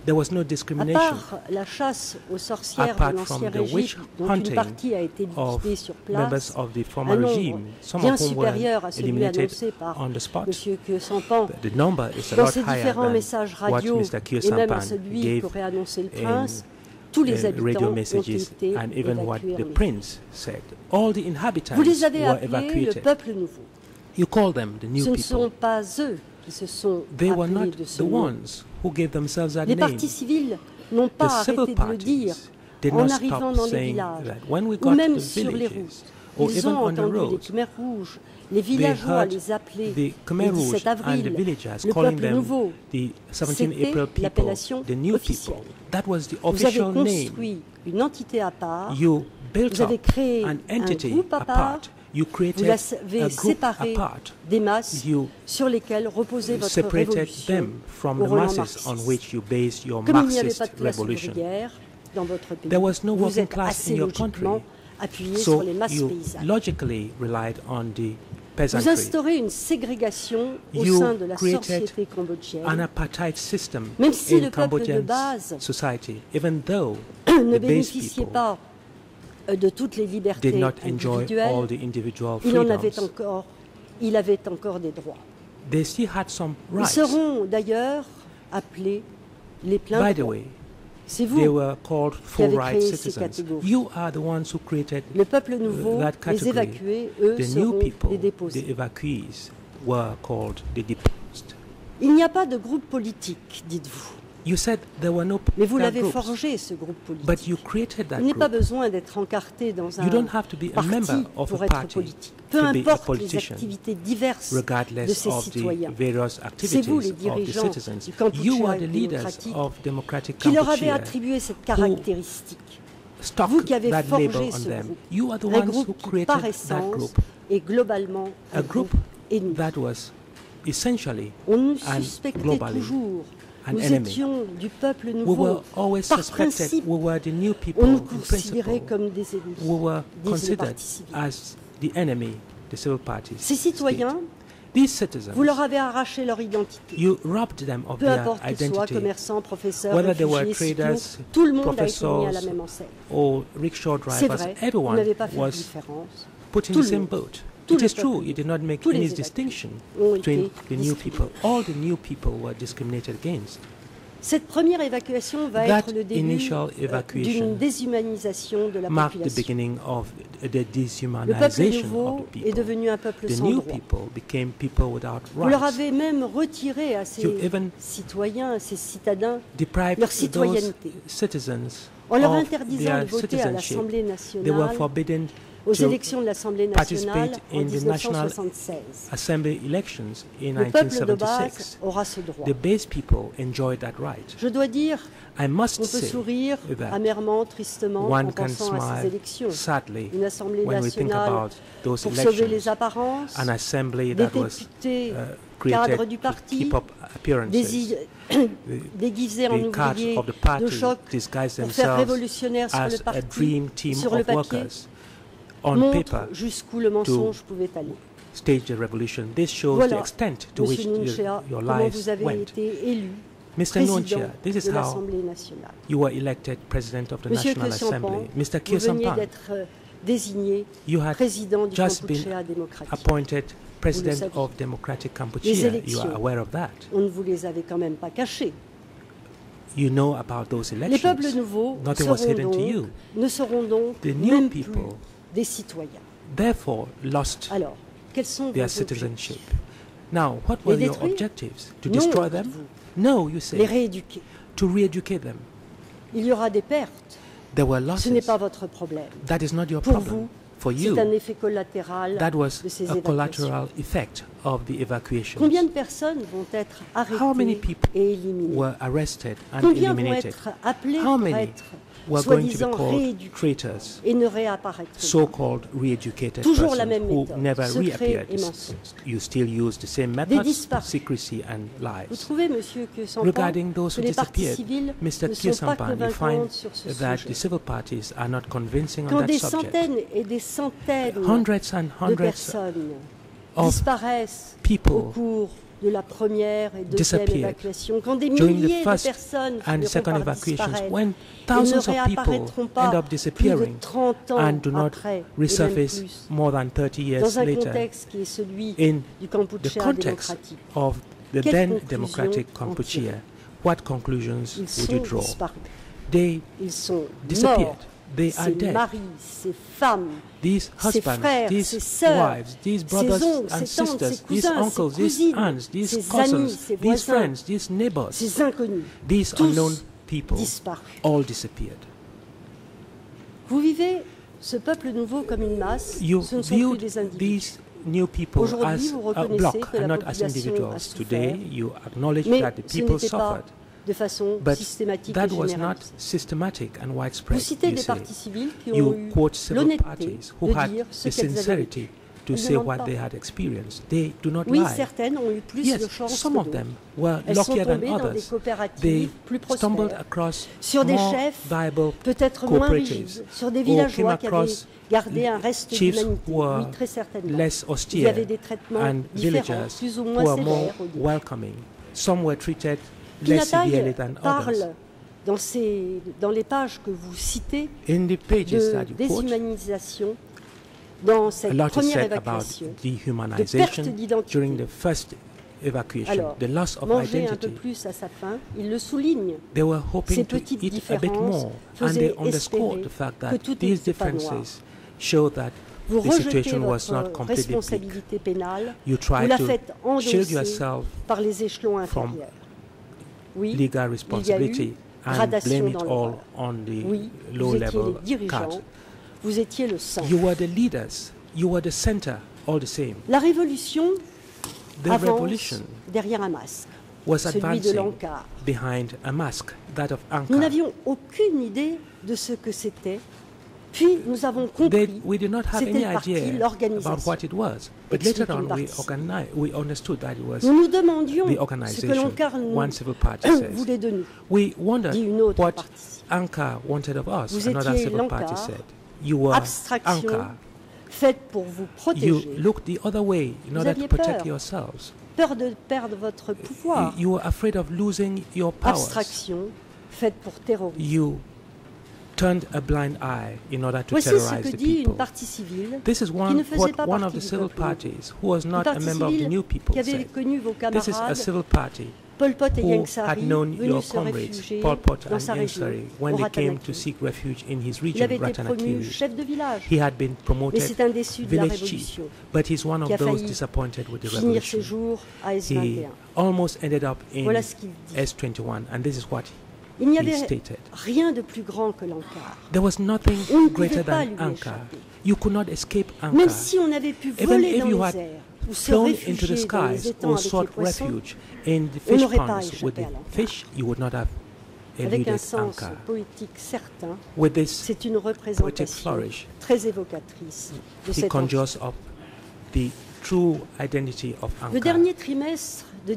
There was no À discrimination part la chasse aux sorcières de apart from l'ancien the witch régime, dont une hunting partie a été of liquidée sur members place, of the un former nombre regime, some bien of whom were supérieur à celui eliminated annoncé par on the spot. M. Kyo-Sampan The number is a dans lot ses higher différents than messages what radio Mr. et même à Kyo-Sampan celui gave qu'aurait annoncé le in prince. Tous les habitants radio ont messages été and even what évacués the en effet. prince said. All the inhabitants Vous les avez were appelés le evacuated. peuple nouveau. You call them the new Ce ne sont people. pas eux qui se sont They were appelés not de ce the nom. ones who gave themselves that Les name. partis civils n'ont The pas civil arrêté de le dire parties did en not arrivant stop dans les saying villages that. When we ou got même to the sur les villages, routes. or Ils even ont on the entendu les roads, Khmers rouges, les they villageois heard les appeler the Khmer le 17 Rouge and the avril, villagers le calling peuple them nouveau. the 17 C'était April people, l'appellation the new officielle. people. That was the Vous avez official name. construit une entité à part, You built vous avez up créé an un entity groupe à part, apart. You vous created l'avez a group séparé apart. des masses You sur lesquelles reposait votre separated révolution them from au the Roland masses marxiste. on which you based your Comme il n'y avait Marxist pas de classe revolution. ouvrière dans votre pays, There was no vous working êtes class assez in your country, logiquement appuyé so sur les masses you paysannes. logically relied on the Vous peasantry. instaurez une ségrégation au You sein de la created société cambodgienne, An apartheid system même si in le peuple de Cambodian base society, even though ne the base bénéficiait people pas de toutes les did libertés not enjoy all individuelles, the individual il avait encore des droits. they still had some Ils rights. seront d'ailleurs appelés les pleins By the droits. way, C'est they vous, were called qui avez full créé rights ces citizens. catégories. You are the ones who created le peuple nouveau, that les category. évacués, eux, The new seront people, les the déposés. evacuees, were called the deposed. Il n'y a pas de groupe politique, dites-vous. You said there were no Mais vous political l'avez groups, forgé, ce groupe politique. but you created that Il n'est pas group. besoin d'être encarté dans un You don't have to be a parti member of pour a être party politique. Peu to be a importe les politician, activités diverses de regardless ces of the citoyens. various C'est vous, les activities of the dirigeants citizens. du Kampuchea You are the leaders démocratique, of democratic qui leur avez Kampuchea attribué cette caractéristique. stuck Vous qui avez that forgé label on ce them. groupe. You are the Un ones who groupe qui, created par that essence, group. est globalement un A group groupe ennemi. that was essentially On nous and suspectait globally toujours. an Nous enemy. étions du peuple We nouveau. were always Par suspected. principe, We were the new people on nous in considérait principle. comme des ennemis, We were disent les considered partis civils. as the enemy, the civil parties. Ces citoyens, state. These citizens, vous leur avez arraché leur identité. you robbed them of Peu their importe qu'ils soient identity. commerçants, professeurs, Whether they were réfugiés, traders, cyclos, tout le monde a été mis à la professors, même enseigne. or rickshaw C'est drivers, vrai, vous everyone n'avez pas fait de was différence. put in Tout the le same monde, boat. tout It le is true, peuple, you did not make tous les any évacués distinction ont between été the new discriminés. people. All the new people were discriminated against. Cette première évacuation va That être le début initial evacuation d'une déshumanisation de la Marked the population. beginning of the Le peuple dehumanization nouveau of the est people. devenu un peuple The sans new droit. people became people without Vous leur rights. avez même retiré à ces You even citoyens, à ces citadins, Deprived leur those citoyenneté. citizens En leur of interdisant their de voter à citizenship. l'Assemblée They were nationale, forbidden aux to élections de l'Assemblée nationale participate en in the national 1976. assembly elections in Le peuple de 1976. base aura ce droit. The base people enjoyed that right. Je dois dire, I must on peut say sourire that amèrement, tristement, en one can pensant à ces smile élections. sadly Une Assemblée when we think nationale about those pour sauver les elections. apparences, An assembly des that was députés created cadres du to parti, keep up appearances. déguisés en The cards ouvriers of the party de choc disguise pour faire themselves révolutionnaire sur le as a parti, dream team sur of le papier, workers on montre paper jusqu'où le mensonge pouvait aller. stage the revolution. This shows Voilà, the extent to which Monsieur Nunchea, your comment lives vous avez went. été élu Mr. président Nunchea, this is de how l'Assemblée nationale. you were elected president of the Monsieur National Kyo-Sampan, Assembly. Mr. vous veniez Kyo-Sampan, d'être désigné you had président du just been Kampuchea démocratique. appointed president savez. of Democratic Les Kampuchea. You élections. are aware of that. On ne vous les avait quand même pas cachés. You know about those Les peuples elections. nouveaux Nothing was seront hidden to donc, you. ne seront donc The new même plus people des citoyens. therefore lost Alors, quels sont their vos citizenship. objectifs? Now, what were Les your détruire? objectives? To Non, destroy them? dites-vous. No, you Les say. rééduquer. To re-educate them. Il y aura des pertes. There were Ce n'est losses. pas votre problème. That is not your Pour problem. vous, For you, c'est un effet collatéral that was de ces a évacuations. collateral effect of the evacuation. Combien de personnes vont être How many arrêtées people et éliminées? were arrested and Combien vont eliminated? être appelés How pour many être were going to be soi-disant called rééduqués traitors, et ne réapparaître pas? so-called re-educated Toujours la persons même who méthode, never secret reappeared? et mensonge. You still use the same methods, disparus. secrecy and Vous lies. trouvez, Monsieur Kyo-Sampan, Regarding those que who les partis disappeared, civils Mr. ne sont pas Kyo-Sampan, you find convaincants sur ce that the sujet? civil parties are not convincing on Quand that des subject. centaines et des centaines Hundreds and de hundreds personnes of disparaissent au people cours de la première et deuxième disappeared évacuation, quand des during the milliers de first personnes and finiront second par evacuations, disparaître, when ils ne thousands of people réapparaîtront end pas up plus de disappearing 30 ans and do not après, et même resurface plus, more than 30 years dans un later, contexte qui est celui in du the Kampuchea context démocratique. of the Quelles then conclusions democratic en Kampuchea, tirer? what conclusions Ils would you sont draw? disparus. They Ils sont disappeared. morts. They are Ses dead. maris, ses femmes, These ses husbands, frères, these ses sœurs, wives, these ses brothers oncles, and ses tantes, ses sisters, these cousins, uncles, ses these cousines, aunts, these ses cousins, amis, ses these voisins, friends, these neighbors, ses inconnus, these tous unknown people, disparus. all disappeared. Vous vivez ce peuple nouveau comme une masse, You ce ne sont plus viewed des individus. these new people Aujourd'hui, as vous a reconnaissez block que la and not as population a individuals. souffert. Today, you acknowledge Mais that the ce people n'était pas suffered. de façon But systématique that et was not généraliste. systematic and Vous widespread. citez You des say. partis civils qui ont You eu quote civil l'honnêteté parties who de had dire ce the qu'elles avaient sincerity vécu. to Elles say ne what mentent they pas. had experienced. They do not Oui, lie. certaines ont eu plus de Yes, chance some que of d'autres. them were Elles sont luckier than tombées dans des others. They coopératives plus stumbled prospères, across sur des more chefs viable peut-être moins cooperatives rigides, sur des who came villageois qui avaient across gardé un reste chiefs d'humanité. who were Oui, très certainement. less Il y austere avait des traitements and différents, villagers plus ou who moins were more sévères au début. welcoming. Some were treated less severely Pinataille than others. parle dans les pages que vous citez In the pages de that you quote, déshumanisation dans a cette lot is première said about évacuation. dehumanization d'identité. during the first evacuation, Alors, the loss of manger un peu identity. plus à sa faim, il le souligne. They were Ces hoping to petites eat a bit différences more, and faisaient they underscored espérer the fact que that tout these n'était pas noir. differences show that Vous the rejetez situation was not votre completely bleak. responsabilité pénale, You vous try la to faites shield endosser yourself par les échelons from inférieurs. Oui, legal il y a eu responsibility and gradation blame it dans all l'horreur. on the Oui, vous étiez low-level les dirigeants, cut. vous étiez le sang. You were the leaders. You were the center, all the same. La révolution The avance revolution derrière un masque, was celui de advancing l'Ankar. behind a mask, that of Nous Ankara. n'avions aucune idée de ce que c'était, puis nous avons compris We did not have c'était any le parti, idea about l'organisation. what it was. But later Explique on, une we understood that it was Nous nous demandions the ce que organization. l'Ankar One civil party says. voulait de nous, We wondered dit une autre what partie. Ankara wanted of us. Vous Another étiez civil party l'Ankar, said. You were abstraction Ankara. faite pour vous You protéger, looked the other way in order to aviez protect peur. yourselves. peur de perdre votre pouvoir, You were afraid of losing your powers. abstraction faite pour terroriser. You turned a blind eye in order to Voici ce terrorize que the dit une people. partie civile This is qui ne faisait what pas one partie of the du civil peuple. parties, who was Une not a partie member of the civile new people, qui avait said. connu vos This is a camarades, civil party Pol Pot et who Ieng had Sary, known your venus se comrades, réfugier Pol Pot dans and sa Ieng région, Sary, when au they came to Ratanaki. seek refuge in his Il region, avait été promu Ratanaki. chef de village, He had been mais promoted c'est un déçu de la village chief, révolution but he's one qui a of those failli disappointed with the finir ses revolution. jours à He S21. almost ended up in Voilà ce qu'il dit. S21, and this is what Il n'y he avait stated. rien de plus grand que l'Ankar. There was nothing On ne greater pouvait pas than lui Ankara. échapper. You could not escape Même Ankara. si on avait pu Even voler if dans you les had airs ou se flown into the réfugier dans les skies étangs or avec les sought poissons, refuge in the on fish n'aurait pas ponds échappé with the à l'Ankara. fish, you would not have avec eluded un sens Ankara. poétique certain, With this, c'est une poetic représentation flourish, très évocatrice de he cette conjures up the true identity of Le Ankara. dernier trimestre de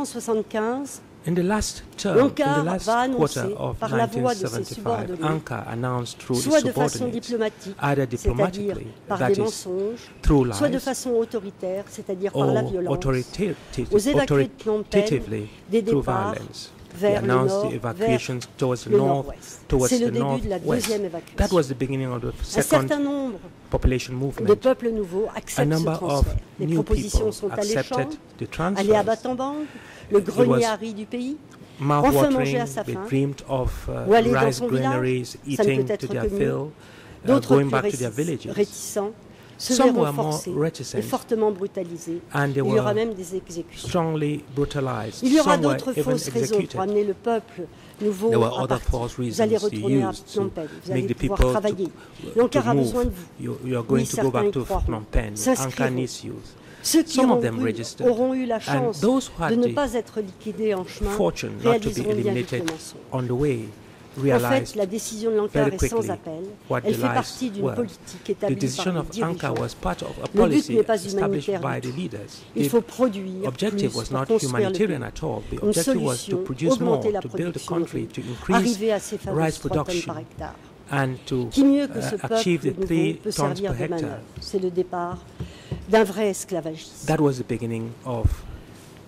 1975, In the last term, in l'Ankara the last va quarter annoncer of par la voix de ses 1975, subordonnés, Ankara announced through soit its de façon subordinates, diplomatique, either c'est-à-dire diplomatically, par that des is, mensonges, through soit de lies, façon autoritaire, c'est-à-dire par or la violence, authoritatively, aux évacués de Phnom Penh des through départs violence. He vers le announced nord, the vers evacuations towards the le north, nord-ouest. towards C'est le the début de la northwest. deuxième That évacuation. was the beginning of the Un certain second nombre population de movement. peuples nouveaux A acceptent ce number of transfert. Les new propositions people sont accepted alléchantes, the aller à transfer. Battambang, le It grenier was à riz du pays, enfin manger Mouth-watering, à sa they faim, dreamed of ou aller dans rice son village, granaries, ça ne eating peut être to their que mieux. fill, D'autres going plus back to their villages. réticents se Some verront were more forcés reticent, et fortement brutalisés. and they Il y aura were même des exécutions. strongly brutalized. Il y aura Some were d'autres even fausses raisons executed. pour amener le peuple nouveau There were à other partir. false Vous allez reasons retourner à used Phnom to Penh, vous make allez the pouvoir people travailler. to L'Ankara a besoin de move. vous. You are going Oui, to go back certains to y croiront. Phnom Penh. S'inscriront. Ankara youth. Ceux qui Some of them registered. auront eu la chance And those who de had ne the pas être liquidés en chemin fortune not to be réaliseront bien vite eliminated le mensonge. on the way En fait, realized la décision de l'Ankara very est sans quickly appel. what Elle the fait lies partie d'une were. politique The établie decision par les of dirigeants. Ankara was part of a Le but policy n'est pas established humanitaire by du the tout. leaders. Il The faut produire objective plus was pour not construire le humanitarian pays. at all. The Une objective was to solution, produce more, augmenter la to build a production, country, to increase arriver à ces fameuses rice 3 tonnes production, par hectare. and to Qui mieux que ce achieve peuple the nouveau 3 peut tons servir per de manœuvre? hectare. C'est le départ d'un vrai esclavagisme. That was the beginning of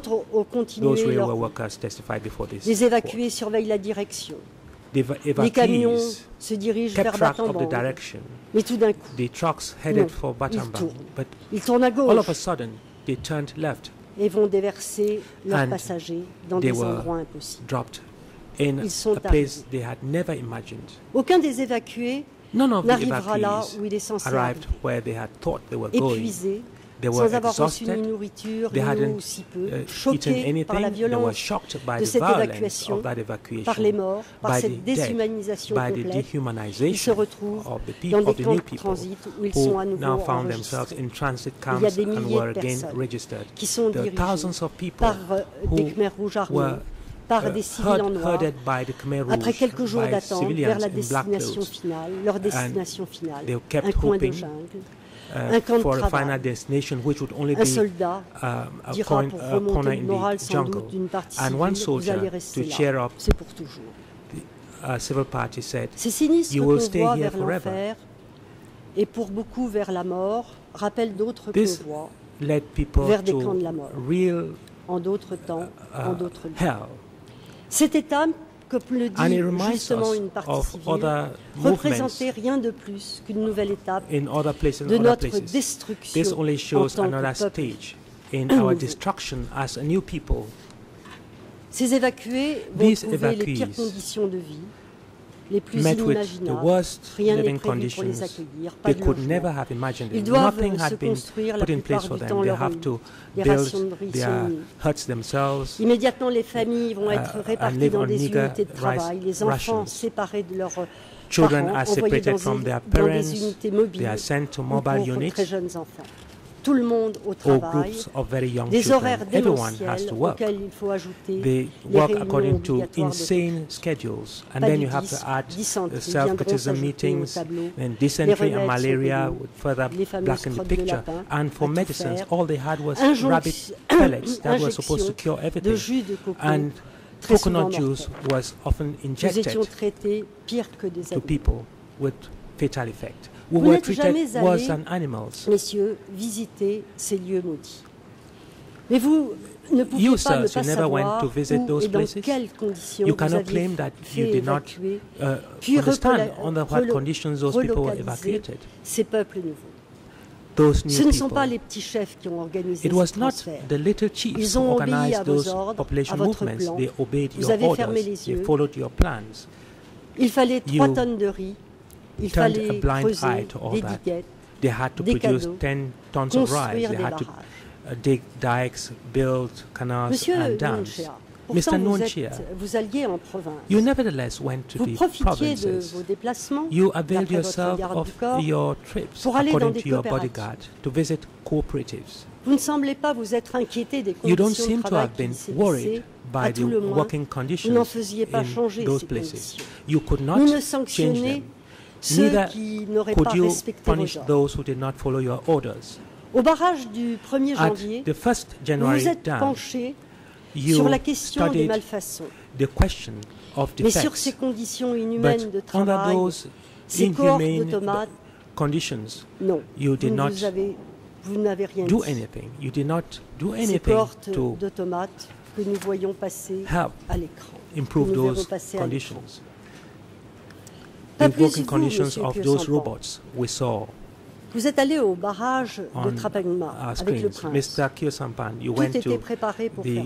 autres ont continué. Those railway leur- workers testified before this Les court. évacués surveillent la direction. The Les camions evacuees se dirigent kept vers track of the Battambang. direction. Mais tout d'un coup, The trucks headed Non, for ils Battambang, tournent. but ils tournent à all of a gauche. sudden they turned left, et vont déverser leurs And passagers dans they des were endroits impossibles. dropped in Ils sont a place they had never imagined. Aucun des évacués None of the n'arrivera là evacuees où il est censé arrived arriver. where they had thought they were going. Épuisés, They were sans avoir reçu ni exhausted. nourriture, They ni eau hadn't ou si peu, eaten choqués par la anything. They were violence shocked by de the cette violence évacuation, of that evacuation, par les morts, par by cette the death, déshumanisation by the complète. Ils se dehumanization retrouvent of the dans people, des of the camps new de people transit où ils sont à who nouveau now found themselves enregistrés, in transit Il y a camps des and milliers were de again personnes registered. qui sont There are dirigés thousands of people par des who Khmers rouges armés, were par des civils en noir. herded by the Khmer Après Rouge, quelques jours by d'attente vers civilians la in black destination clothes, finale, leur destination finale, they kept un coin de hoping, jungle, un camp de for a final travail. destination which would only Un be soldat a dira corner pour in remonter le moral the sans jungle. doute d'une partie And one civile, vous soldier, allez rester to cheer là, up c'est pour toujours. a civil party said, Ces sinistres You will convois stay here vers forever. l'enfer et pour beaucoup vers la mort rappellent d'autres This convois led people vers des camps de la to mort. real en d'autres temps, en d'autres lieux. hell. Cet État, comme le And it dit reminds justement us une partie of civile, other movements représentait rien de plus qu'une nouvelle étape in other places, de notre This destruction only en shows tant another que peuple. stage in our destruction as a new people. Ces évacués vont These trouver les pires evacuees conditions de vie, les plus met with the inimaginables. worst Rien n'est living prévu pour les conditions accueillir, pas they de could logement. never have imagined. Ils doivent Nothing se had been construire la put in place plupart for du them. temps They leur have to des build rations de riz their sont mises. huts themselves. Immédiatement, les familles vont être and réparties live dans on des meager unités de travail, les enfants rations. séparés de leurs Children parents, are envoyés separated dans from their dans parents. des unités mobiles They are sent to ou mobile pour units très jeunes enfants. Tout le monde au or travail, groups of very young des children. horaires Everyone has démentiels to work. auxquels il faut ajouter They les work réunions according to obligatoires de insane schedules. And Pas then du you have to 10, add dysenterie the self-criticism viendront meetings, s'ajouter au tableau, and dysentery les and remèdes malaria sont would further les fameuses blacken the crottes de picture. lapin, And for à tout medicines, faire. all they had was Injonction- rabbit pellets that were supposed to injection cure de everything. jus de coco, And très souvent coconut juice mortels. was often Nous injected étions traités pire que des to animaux. people with fatal effect. We Vous were n'êtes jamais treated worse allés, than animals. messieurs, visiter ces lieux maudits. Mais vous ne pouviez You, pas sirs, ne pas you never went savoir to visit où those et dans places. quelles conditions You vous cannot aviez claim that you fait did not évacuer, puis understand under what relo- conditions those people were relocaliser evacuated. ces peuples nouveaux. Those Ce new ne sont pas people. les petits chefs qui ont organisé It ce was not transfert. the little chiefs Ils who ont obéi organized à vos those ordres, population à votre movements. plan. They obeyed Vous your avez fermé orders. les They yeux. followed your plans. Il fallait 3 You tonnes de riz, il turned a fallait blind creuser eye to all des that. diguettes, They had to Des produce cadeaux, 10 tons of rice. construire They des had to barrages. dig dikes, build canals Monsieur and dams. Nunchia, Mr. pourtant Nunchia, vous alliez en province. you nevertheless went to Vous the profitiez de provinces. vos déplacements, You availed d'après votre yourself garde of du corps, your trips pour aller dans according des to your coopératives. bodyguard to visit cooperatives. Vous ne semblez pas vous être inquiété des You don't conditions de seem to travail have qui been y sévissaient. worried À by tout the le moins, working vous n'en conditions faisiez pas in changer those ces places. conditions. You could not Ni ne change sanctionner them. ceux Neither qui n'auraient could pas you respecté vos punish ordres. those who did not follow your orders. Au barrage du 1er At janvier, the 1st vous January vous êtes dam, penché you sur la question des studied malfaçons. the question of Mais sur ces defects, conditions inhumaines de but under travail, those ces cohortes inhumane d'automates, conditions, non, you did not vous n'avez rien do dit. anything. You did not do Ces anything cohortes to d'automates que nous voyons passer help à l'écran. improve Nous verrons those passer à l'écran. conditions. Pas The plus working vous, conditions Monsieur of Pio those Sampan. robots we saw Vous êtes allé au barrage de on Trapagma our avec le screens. prince. Mr. Kyosampan, you Tout went était to préparé pour faire.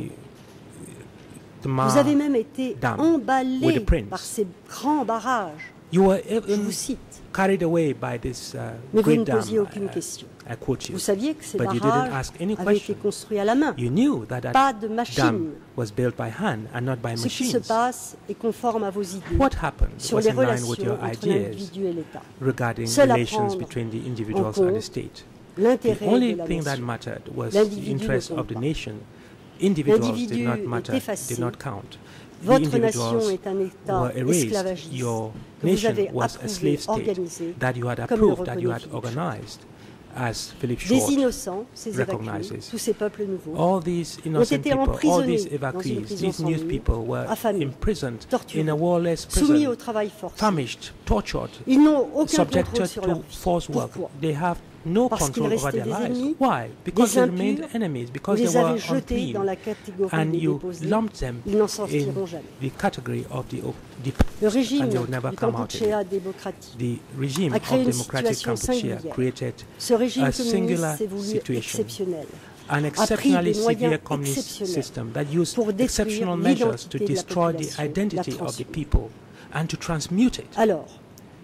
the Vous avez même été dam with emballé the prince. par ces grands barrages. You were Je even vous cite. carried away by this Mais vous ne great dam. posiez aucune question. I quote you. Vous saviez que ces But you didn't barrages ask any avaient été question. construits à la main. You knew that Pas that de machine. dam was built by hand and not by Ce qui se machines. passe est conforme à vos idées What happened sur was les in line with relations your entre ideas l'individu et l'État. regarding Seul à relations prendre between the en individuals and the compte state. The l'intérêt only de la thing that nation. mattered was the L'individu ne interest compte of the pas. nation. Individuals L'individu did not est matter, effacé. did not count. The Votre nation individuals est un État were erased. esclavagiste Your que vous nation avez was a approuvé, slave state organisé, that you had comme le approved, that you had reconnaît Philippe organized, as Philip Des Short innocents, ces évacués, recognizes. tous ces peuples nouveaux, All these innocent été people, all emprisonnés these dans une evacuees, prison these sans news mur, people were affamés, imprisoned torturés, in a warless soumis au prison, travail forcé. famished, tortured, Ils n'ont aucun contrôle subjected sur leur to vie. forced work. Pourquoi? They have no Parce qu'ils control over restaient their des lives. ennemis, Why? Because des they remained impurs, enemies, Vous because they les were avez jetés unclean, dans la catégorie and des you déposés. lumped them Ils n'en sortiront in jamais. the category of the Le régime and they will never du come out of Kampuchea it. démocratique, The regime a of créé une democratic situation Kampuchea singulière. created Ce régime a communiste singular s'est voulu situation. exceptionnel. an a pris exceptionally des severe moyens communist exceptionnels system that used pour détruire exceptional measures to l'identité de la destroy the population, identity la of the transmuter. people and to transmute it. Alors,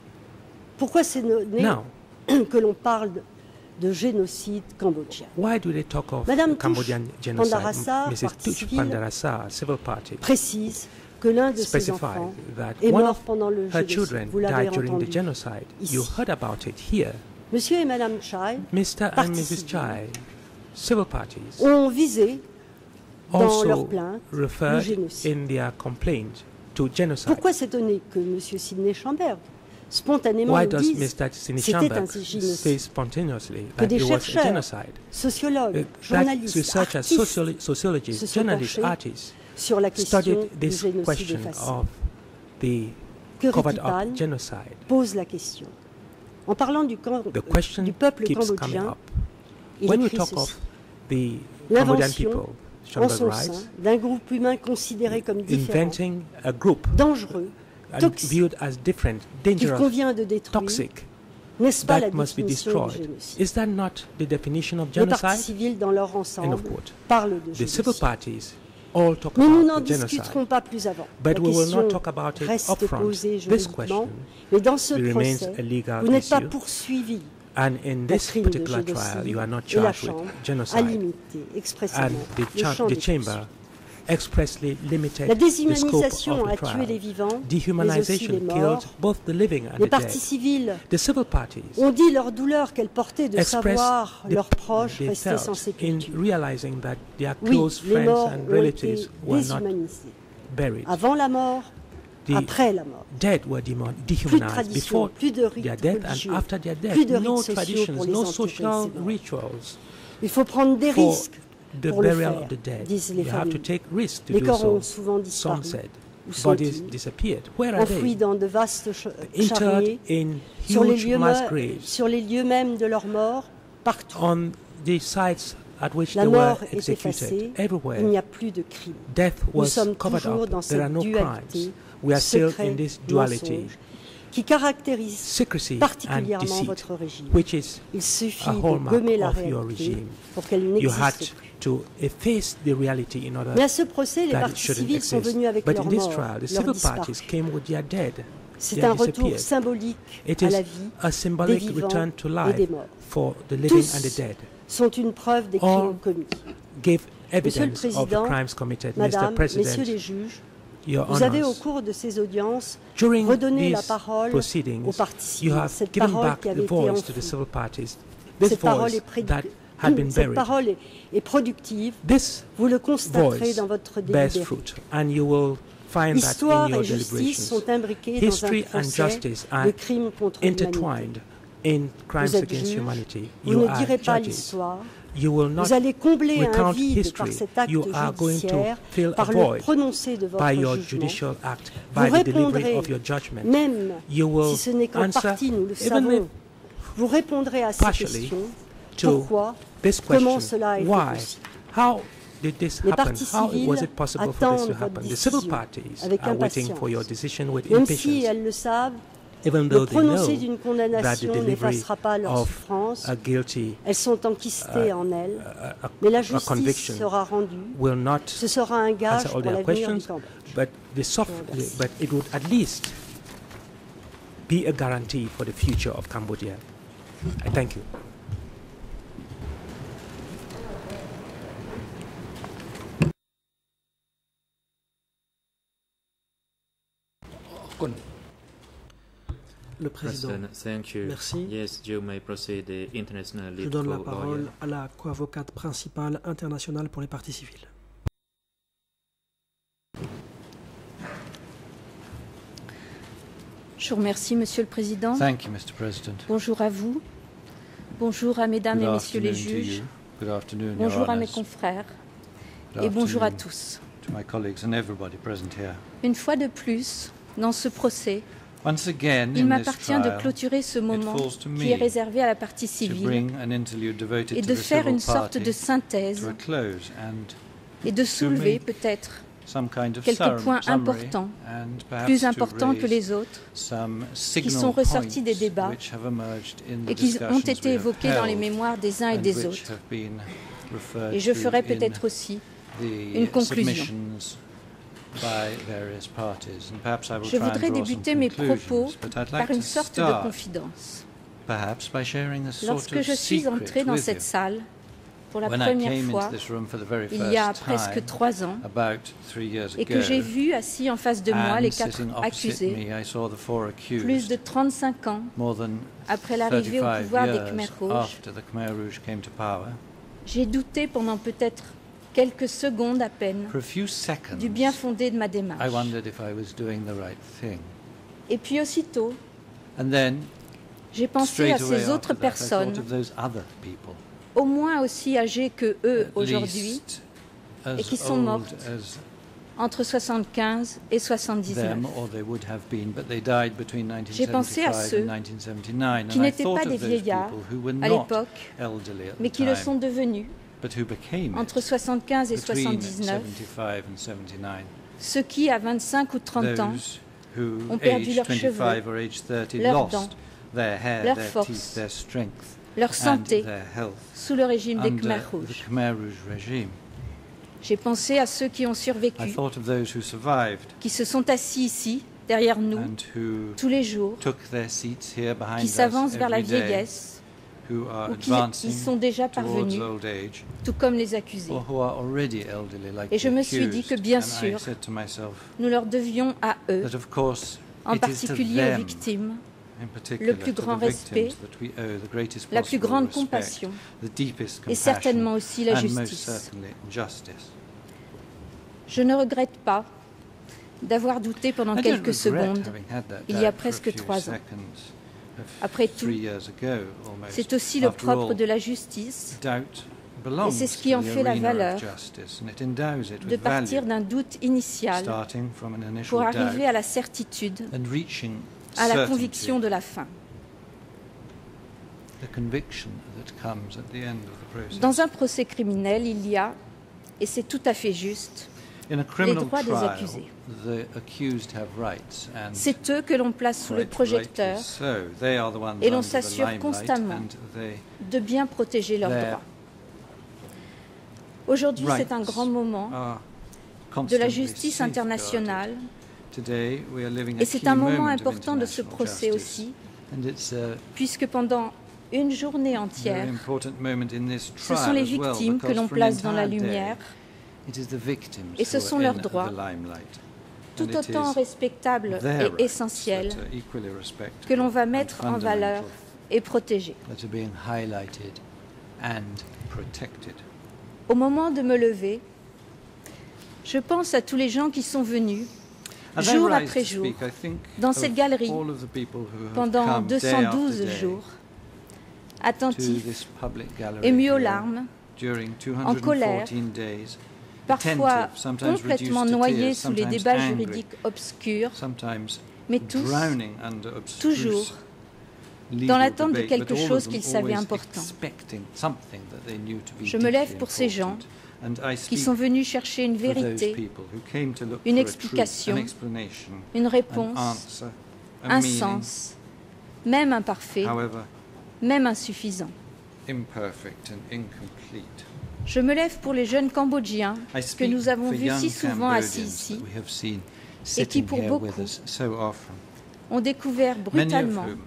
pourquoi c'est né Now, que l'on parle de génocide cambodgien? why do they talk of Madame Cambodian Touche genocide? Pandarasa, Mrs. parti Touche civil, Pandarasa, civil party, Précise que l'un de ses specified enfants that est one mort of pendant le her génocide. children Vous l'avez died during the entendu. genocide. ici. You heard about it here. Monsieur et Madame Chai Mr. and Parti Mrs. civil. Chai, civil parties, ont visé dans leur also plainte le referred génocide. in their complaint to genocide. Pourquoi s'étonner que Monsieur Sidney Chambers spontanément Why nous does dise Mr. Sidney c'était un Chambers génocide, say spontaneously que that des it was a chercheurs, genocide? sociologues, That journalistes, researchers, artistes sociologists, se sont journalists, penchés artists sur la question studied du this génocide question effacé? of the Que covered Rikipan up genocide. pose la question. En parlant du question peuple keeps coming cambodgien, up. il When we écrit talk ceci. of the Cambodian L'invention people, en Chambers son writes, sein d'un groupe humain considéré comme différent, inventing a group dangereux, and toxique, viewed as different, qu'il dangerous, convient de détruire, toxic, n'est-ce pas la that must be définition du destroyed. génocide? Is that not the definition of Les partis genocide? civils, dans leur End ensemble, of quote. parlent de The civil génocide. parties all talk Mais nous n'en about genocide. discuterons pas plus avant. But La we will question not talk about it reste upfront. posée This juridiquement, question mais dans ce remains procès, a legal vous n'êtes pas issue. poursuivi And in pour this crime de particular trial, génocide you are not et la charged with Chambre a genocide. limité And expressément le champ the des chamber poursuites. expressly limited La the scope déshumanisation of a the tué les trial. vivants, mais aussi Dehumanization les killed morts. both the living and Les the partis dead. civils The civil parties ont dit leur douleur qu'elles portaient de expressed savoir leurs proches they rester sans felt in sépulture. realizing that their Oui, close les friends morts and ont été relatives were not déshumanisés. buried. Avant la mort, The après la mort. dead were Plus de dehumanized tradition, before plus de rites their death religieux, and after their death. plus de No rites sociaux traditions, pour les no enterrer, social c'est vrai. rituals Il faut prendre des for risques the pour le burial faire, of the dead. disent les You have to familles. take risks to Les do corps ont so. souvent Some disparu. said Où bodies sont-ils? disappeared. Where are Enfouis they? dans de vastes Interred charniers, in sur les, huge lieux mass graves sur les lieux mêmes de leur mort, partout. on the sites at which La they were mort est executed. effacée, il n'y Everywhere, a plus de crime. death Nous was sommes covered toujours up. dans There are cette no dualité, crimes. We are still secret, in this duality, mensonge, qui caractérise secrecy and particulièrement deceit, votre régime. which is Il suffit a de hallmark gommer la of your réalité regime. pour qu'elle You had n'existe plus. to efface the reality in order Mais à ce procès, les that it partis shouldn't civils sont exist. venus avec But leurs in this morts, trial, the leurs civil disparus. parties came with their dead. C'est They un retour disappeared. symbolique It à is la vie a des symbolic vivants return to et des life morts. for the living Tous and the dead. sont une preuve des All crimes commis. Gave Monsieur le evidence of the Président, crimes committed. Madame, Mr. Messieurs President, les juges, Your vous avez au Honors, cours de ces audiences during redonné la these parole aux proceedings, partis you civils. have Cette given parole back qui avait the été voice to the enfouie. civil parties. This Cette parole voice est that had been Cette buried. parole est productive. This Vous le constaterez voice dans votre bears délibéré. fruit, and you will find that Histoire in your et justice deliberations. sont imbriquées dans un History and procès justice de are crimes contre l'humanité. intertwined in crimes Vous êtes against juge, humanity. vous You ne are direz pas judges. l'histoire. You will not Vous allez combler un recount vide history. par cet acte You are going to judiciaire, fill a par le void prononcé de votre by your jugement. judicial act, Vous by the delivery répondrez, of your judgment. même You will si ce n'est qu'en answer, partie, nous le even savons, vous répondrez à ces partially, questions. to Pourquoi this Comment question. cela a été Why? possible? How did this Les happen? partis How civils was it possible for this attendent to votre happen? The civil décision parties avec are waiting impatience. for your decision with Même si impatience, elles le savent, even le though they prononcé know d'une that the condamnation delivery n'effacera pas leur of souffrance. a guilty Elles sont enquistées en elles. a Mais la conviction justice sera rendue. will not Ce sera un gage answer pour all their l'avenir du questions, Cambodge. but but it would at least be a guarantee for the future of Cambodia. I thank you. Le président, thank you. merci. Yes, you may proceed. The international Je lead donne la co-lawyer. parole à la co-avocate principale internationale pour les parties civiles. Je vous remercie, Monsieur le Président. Thank you, Mr. President. Bonjour à vous. Bonjour à Mesdames Good et Messieurs les afternoon to juges. you. Good afternoon, Your Bonjour à mes Honours. confrères. Good Et bonjour à afternoon tous. to my colleagues and everybody present here. Une fois de plus, dans ce procès, Once again, il in this m'appartient de trial, clôturer ce moment falls to qui est me réservé à la partie to civile bring an interlude devoted et to de the faire civil une sorte party de synthèse to a close and et de soulever make peut-être some kind of quelques points summary importants, and perhaps plus to importants que raise les autres, some qui signal sont ressortis des points débats which have emerged in the et qui ont discussions été we have évoqués dans les held mémoires des uns et and des which autres. have been referred Et je to ferai in peut-être aussi une the conclusion. submissions by various parties. And perhaps I will Je try and voudrais draw some débuter mes propos conclusions, but I'd par like une to sorte de start confidence. perhaps by sharing a sort Lorsque of je suis secret entrée dans with cette you. salle pour la When I première came fois, into this room for the very il y a first presque time, 3 ans, about 3 years et que ago, j'ai vu assis en face de moi and les 4 sitting opposite accusés, me, I saw the 4 accused, plus de 35 ans more than après l'arrivée au 35 pouvoir des years Khmers rouges. after the Khmer Rouge came to power. J'ai douté pendant peut-être quelques secondes à peine For a few seconds, du bien fondé de ma I démarche. wondered if I was doing the right thing. Et puis aussitôt, And then, j'ai pensé à straight away ces autres after that, I personnes, thought of those other people, au moins aussi âgées que eux at aujourd'hui, least as et qui sont old mortes as entre 75 et 79, them, or they would have been, but they died between J'ai pensé à 1975 ceux and 1979. qui And I n'étaient thought pas des of those vieillards people who were à not l'époque, elderly at mais the qui le time, sont devenus but who became entre it 75 et between 79, 75 and 79. ceux qui, à 25 ou 30 ans, Those who, ont perdu age leurs 25 cheveux, or age 30, leurs dents, lost their hair, leur their force, teeth, their strength, leur and santé their health sous le régime des under Khmers the rouges. Khmer Rouge regime. J'ai pensé à ceux qui ont I survécu, thought of those who survived qui se sont assis ici, derrière nous, and who tous les jours, took their seats here behind qui us s'avancent vers la every day, vieillesse, who are ou qui y advancing sont déjà towards parvenus, old age, tout comme les accusés. or who are already elderly like Et je the me suis dit accused. que, bien And I sûr, said to myself Nous leur devions à eux, that of course en it is to particulier aux them, victimes, in particular, le plus to the grand victims respect, that we owe the greatest la plus possible grande respect, compassion the deepest et compassion, certainement aussi la and most justice. certainly justice. Je ne regrette pas d'avoir douté pendant I don't quelques regret seconde, having had that il y a doubt for a presque few 3 ans. seconds, Après 3 tout, years ago, almost. c'est aussi le After propre all, de la justice doubt belongs et c'est ce qui en to the fait la arena of valeur justice, and it endows it de with partir value, d'un doute initial starting from an initial pour arriver doubt à la certitude, and reaching à la certainty, conviction de la fin. the conviction that comes at the end of the process. Dans un procès criminel, il y a, et c'est tout à fait juste, In a criminal droits des trial, accusés. the accused have rights, and c'est eux que l'on place sous le quite projecteur rightly so. They are the ones et l'on under the s'assure limelight, constamment and they de bien protéger leurs Their droits. Aujourd'hui, rights c'est un grand moment are de la constantly justice safeguarded. internationale Today, we are living a et c'est key un moment moment of important de ce international procès justice. aussi, And it's a puisque pendant une journée very entière, important moment in this ce trial sont les as well, victimes que because l'on for an place dans la entire day, lumière, it is the victims et ce who sont are leurs in droits, the limelight. tout And it autant is respectables their et rights essentiels, that are equally respectable que l'on va and mettre en valeur fundamental, et protéger. that are being highlighted and protected. Au moment de me lever, je pense à tous les gens qui sont venus, As I jour rise après to jour, speak, I think dans of cette galerie, all of the people who have pendant come day after 212 day jours, to attentifs, this public gallery émus aux here larmes, during en colère, 214 days, parfois attentive, sometimes complètement reduced to noyés tears, sous les sometimes débats angry, juridiques obscurs, sometimes mais tous drowning under toujours abstruse legal dans l'attente de debate, quelque but all chose of them qu'ils savaient always important. expecting something that they knew to be Je me lève deeply pour ces gens important. And I qui speak sont venus chercher une for those vérité, people who came to look une for a truth, explication, an explanation, une an réponse, answer, a un meaning, sens, même imparfait, however même insuffisant. imperfect and incomplete. Je me lève pour les jeunes Cambodgiens I que speak nous avons for vus young si souvent assis Cambodians ici, that we have seen et qui sitting pour here with beaucoup us so often. ont découvert Many of brutalement, whom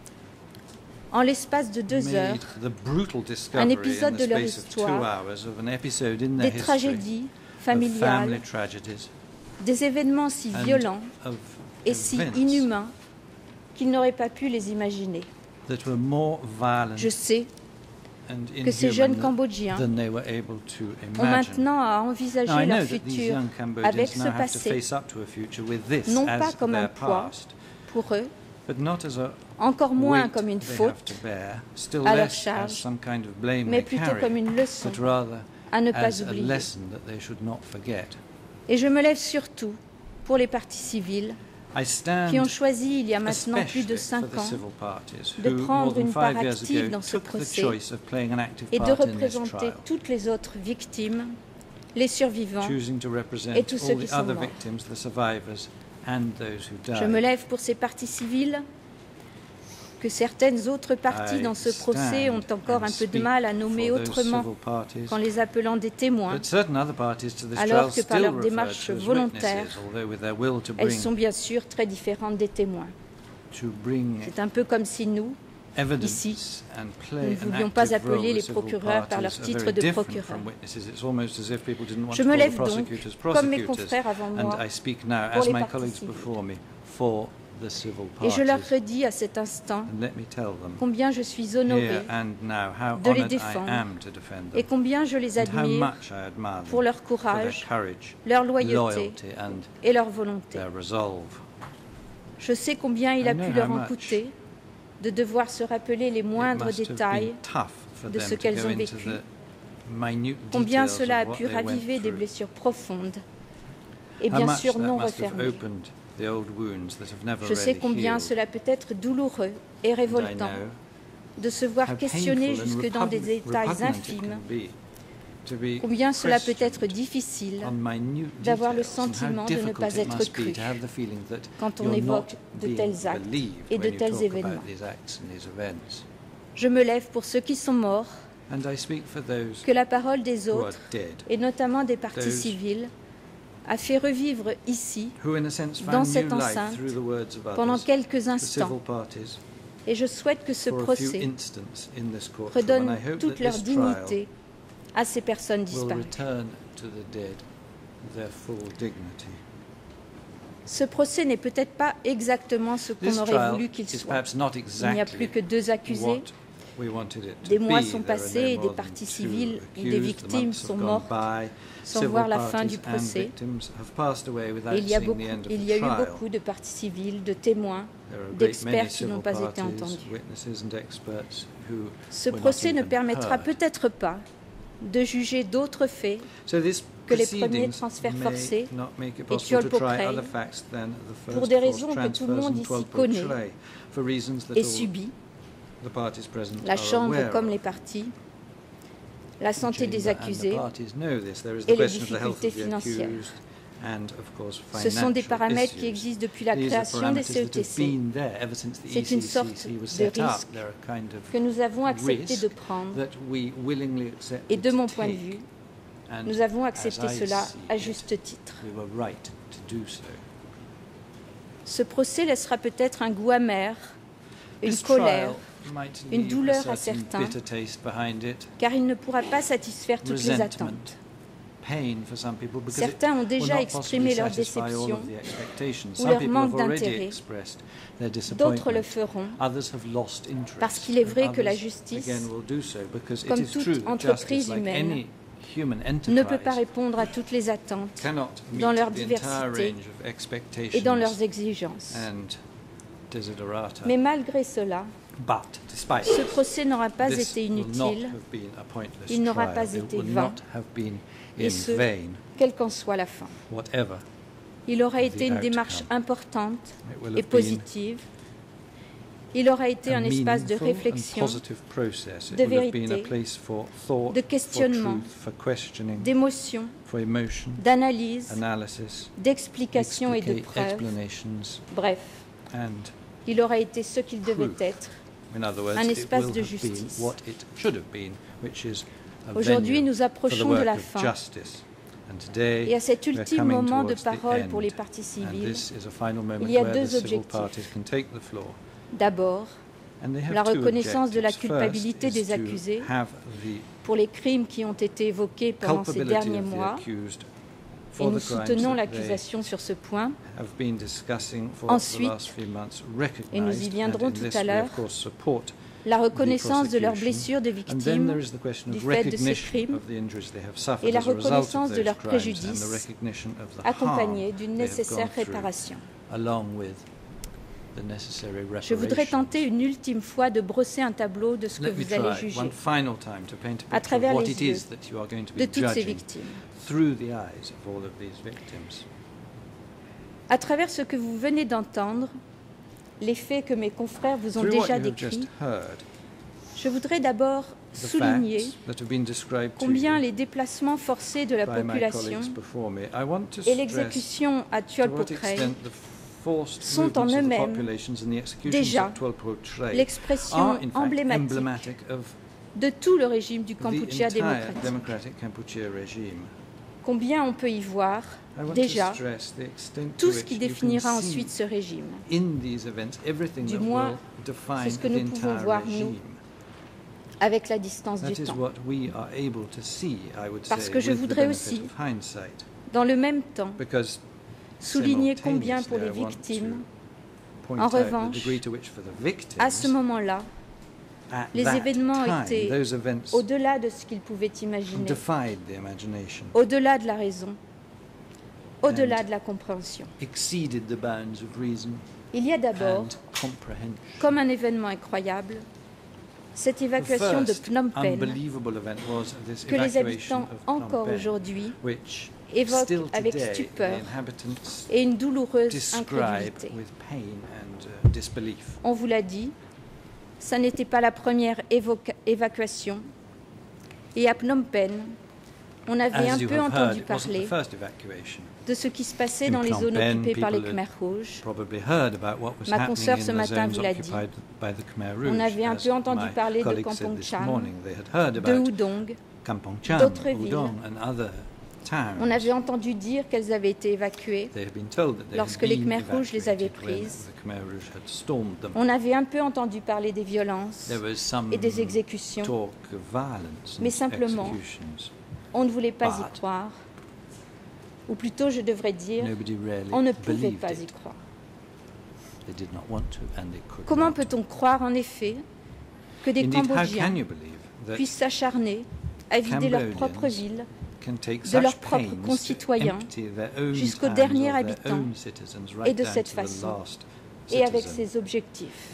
en l'espace de 2 heures, made the brutal discovery épisode in de the leur space of 2 histoire, hours of an episode in their des history tragédies of family familiales, tragedies des événements si and violents of et si events inhumains qu'ils n'auraient pas pu les imaginer. that were more violent Je sais and que ces jeunes inhuman Cambodgiens than they were able to ont imagine. maintenant à Now, envisager I know leur that these futur young Cambodians avec ce now have to passé, face up to a future with this non pas as comme un their poids past, pour eux, but not as a encore moins weight comme une they have faute, to bear, still à leur less charge, as some kind of blame mais they plutôt carry, comme une leçon but rather à ne pas as a oublier. lesson that they should not forget. Et je me lève surtout pour les partis civils I stand qui ont choisi il y a maintenant plus especially de for 5 the ans civil parties de who, more prendre than une part 5 years active ago, dans ce took the procès choice of playing an active et de part in this représenter trial, toutes les autres victimes, les survivants. choosing to represent et tous ceux all qui the sont other morts. victims, the survivors, and those who Je me died. lève pour ces partis civils que certaines autres parties dans ce procès ont encore un peu de mal à nommer autrement qu'en les appelant des témoins, alors que par leur démarche volontaire, elles sont bien sûr très différentes des témoins. C'est un peu comme si nous, ici, nous ne voulions pas appeler les procureurs par leur titre de procureur. Je me lève donc, comme mes confrères avant moi, pour les parties civiles. Et je leur redis à cet instant combien je suis honoré de les défendre et combien je les admire pour leur courage, leur loyauté et leur volonté. Je sais combien il a pu leur en coûter de devoir se rappeler les moindres détails de ce qu'elles ont vécu, combien cela a pu raviver des blessures profondes et bien sûr non refermées. Je sais combien cela peut être douloureux et révoltant de se voir questionner jusque dans des détails infimes, combien cela peut être difficile d'avoir le sentiment de ne pas être cru quand on évoque de tels actes et de tels événements. Je me lève pour ceux qui sont morts, que la parole des autres, et notamment des parties civiles, a fait revivre ici, dans cette enceinte, pendant quelques instants. Et je souhaite que ce procès redonne toute leur dignité à ces personnes disparues. Ce procès n'est peut-être pas exactement ce qu'on aurait voulu qu'il soit. Il n'y a plus que 2 accusés. Des mois sont passés et des parties civiles ou des victimes sont mortes sans voir la fin du procès. Et il y a eu beaucoup de parties civiles, de témoins, d'experts qui n'ont pas été entendus. Ce procès ne permettra peut-être pas de juger d'autres faits que les premiers transferts forcés et Tuolpo-Craig pour des raisons que tout le monde ici connaît et subit, la Chambre comme les partis, la santé des accusés et les difficultés financières. Ce sont des paramètres qui existent depuis la création des CETC. C'est une sorte de risque que nous avons accepté de prendre et de mon point de vue, nous avons accepté cela à juste titre. Ce procès laissera peut-être un goût amer, une colère, une douleur à certains, car il ne pourra pas satisfaire toutes les attentes. Certains ont déjà exprimé leur déception ou leur manque d'intérêt. D'autres le feront parce qu'il est vrai que la justice, comme toute entreprise humaine, ne peut pas répondre à toutes les attentes dans leur diversité et dans leurs exigences. Mais malgré cela, ce procès n'aura pas été inutile, il n'aura pas été vain, et ce, quelle qu'en soit la fin. Il aura été une démarche importante et positive. Il aura été un espace de réflexion, de vérité, de questionnement, d'émotion, d'analyse, d'explication et de preuve. Bref, il aura été ce qu'il devait être, un espace de justice. Aujourd'hui, nous approchons de la fin. Et à cet ultime moment de parole pour les parties civiles, il y a 2 objectifs. D'abord, la reconnaissance de la culpabilité des accusés pour les crimes qui ont été évoqués pendant ces derniers mois, et nous soutenons l'accusation sur ce point. Ensuite, et nous y viendrons tout à l'heure, la reconnaissance de leurs blessures de victimes du fait de ces crimes et la reconnaissance de leurs préjudices, accompagnée d'une nécessaire réparation. Je voudrais tenter une ultime fois de brosser un tableau de ce que vous allez juger à travers les yeux de toutes ces victimes. À travers ce que vous venez d'entendre, les faits que mes confrères vous ont déjà décrits, je voudrais d'abord souligner combien les déplacements forcés de la population et l'exécution à Tuolpo-Craig sont en eux-mêmes déjà l'expression emblématique de tout le régime du Kampuchea démocratique. Combien on peut y voir déjà tout ce qui définira ensuite ce régime. Du moins, c'est ce que nous pouvons voir, nous, avec la distance du temps. Parce que je voudrais aussi, dans le même temps, souligner combien pour les victimes, en revanche, à ce moment-là, les événements étaient au-delà de ce qu'ils pouvaient imaginer, au-delà de la raison, au-delà de la compréhension. Il y a d'abord, comme un événement incroyable, cette évacuation de Phnom Penh que les habitants, encore aujourd'hui, évoquent avec stupeur et une douloureuse incrédulité. On vous l'a dit, ça n'était pas la première évacuation. Et à Phnom Penh, on avait un peu entendu parler de ce qui se passait dans les zones occupées par les Khmers rouges. Ma consoeur ce matin vous l'a dit. On avait un peu entendu parler de Kampong Cham, de Udong, d'autres villes. On avait entendu dire qu'elles avaient été évacuées lorsque les Khmers rouges les avaient prises. On avait un peu entendu parler des violences et des exécutions, mais simplement, on ne voulait pas y croire. Ou plutôt, je devrais dire, on ne pouvait pas y croire. Comment peut-on croire, en effet, que des Cambodgiens puissent s'acharner à vider leur propre ville de leurs propres concitoyens jusqu'au dernier habitant et de cette façon et avec ces objectifs.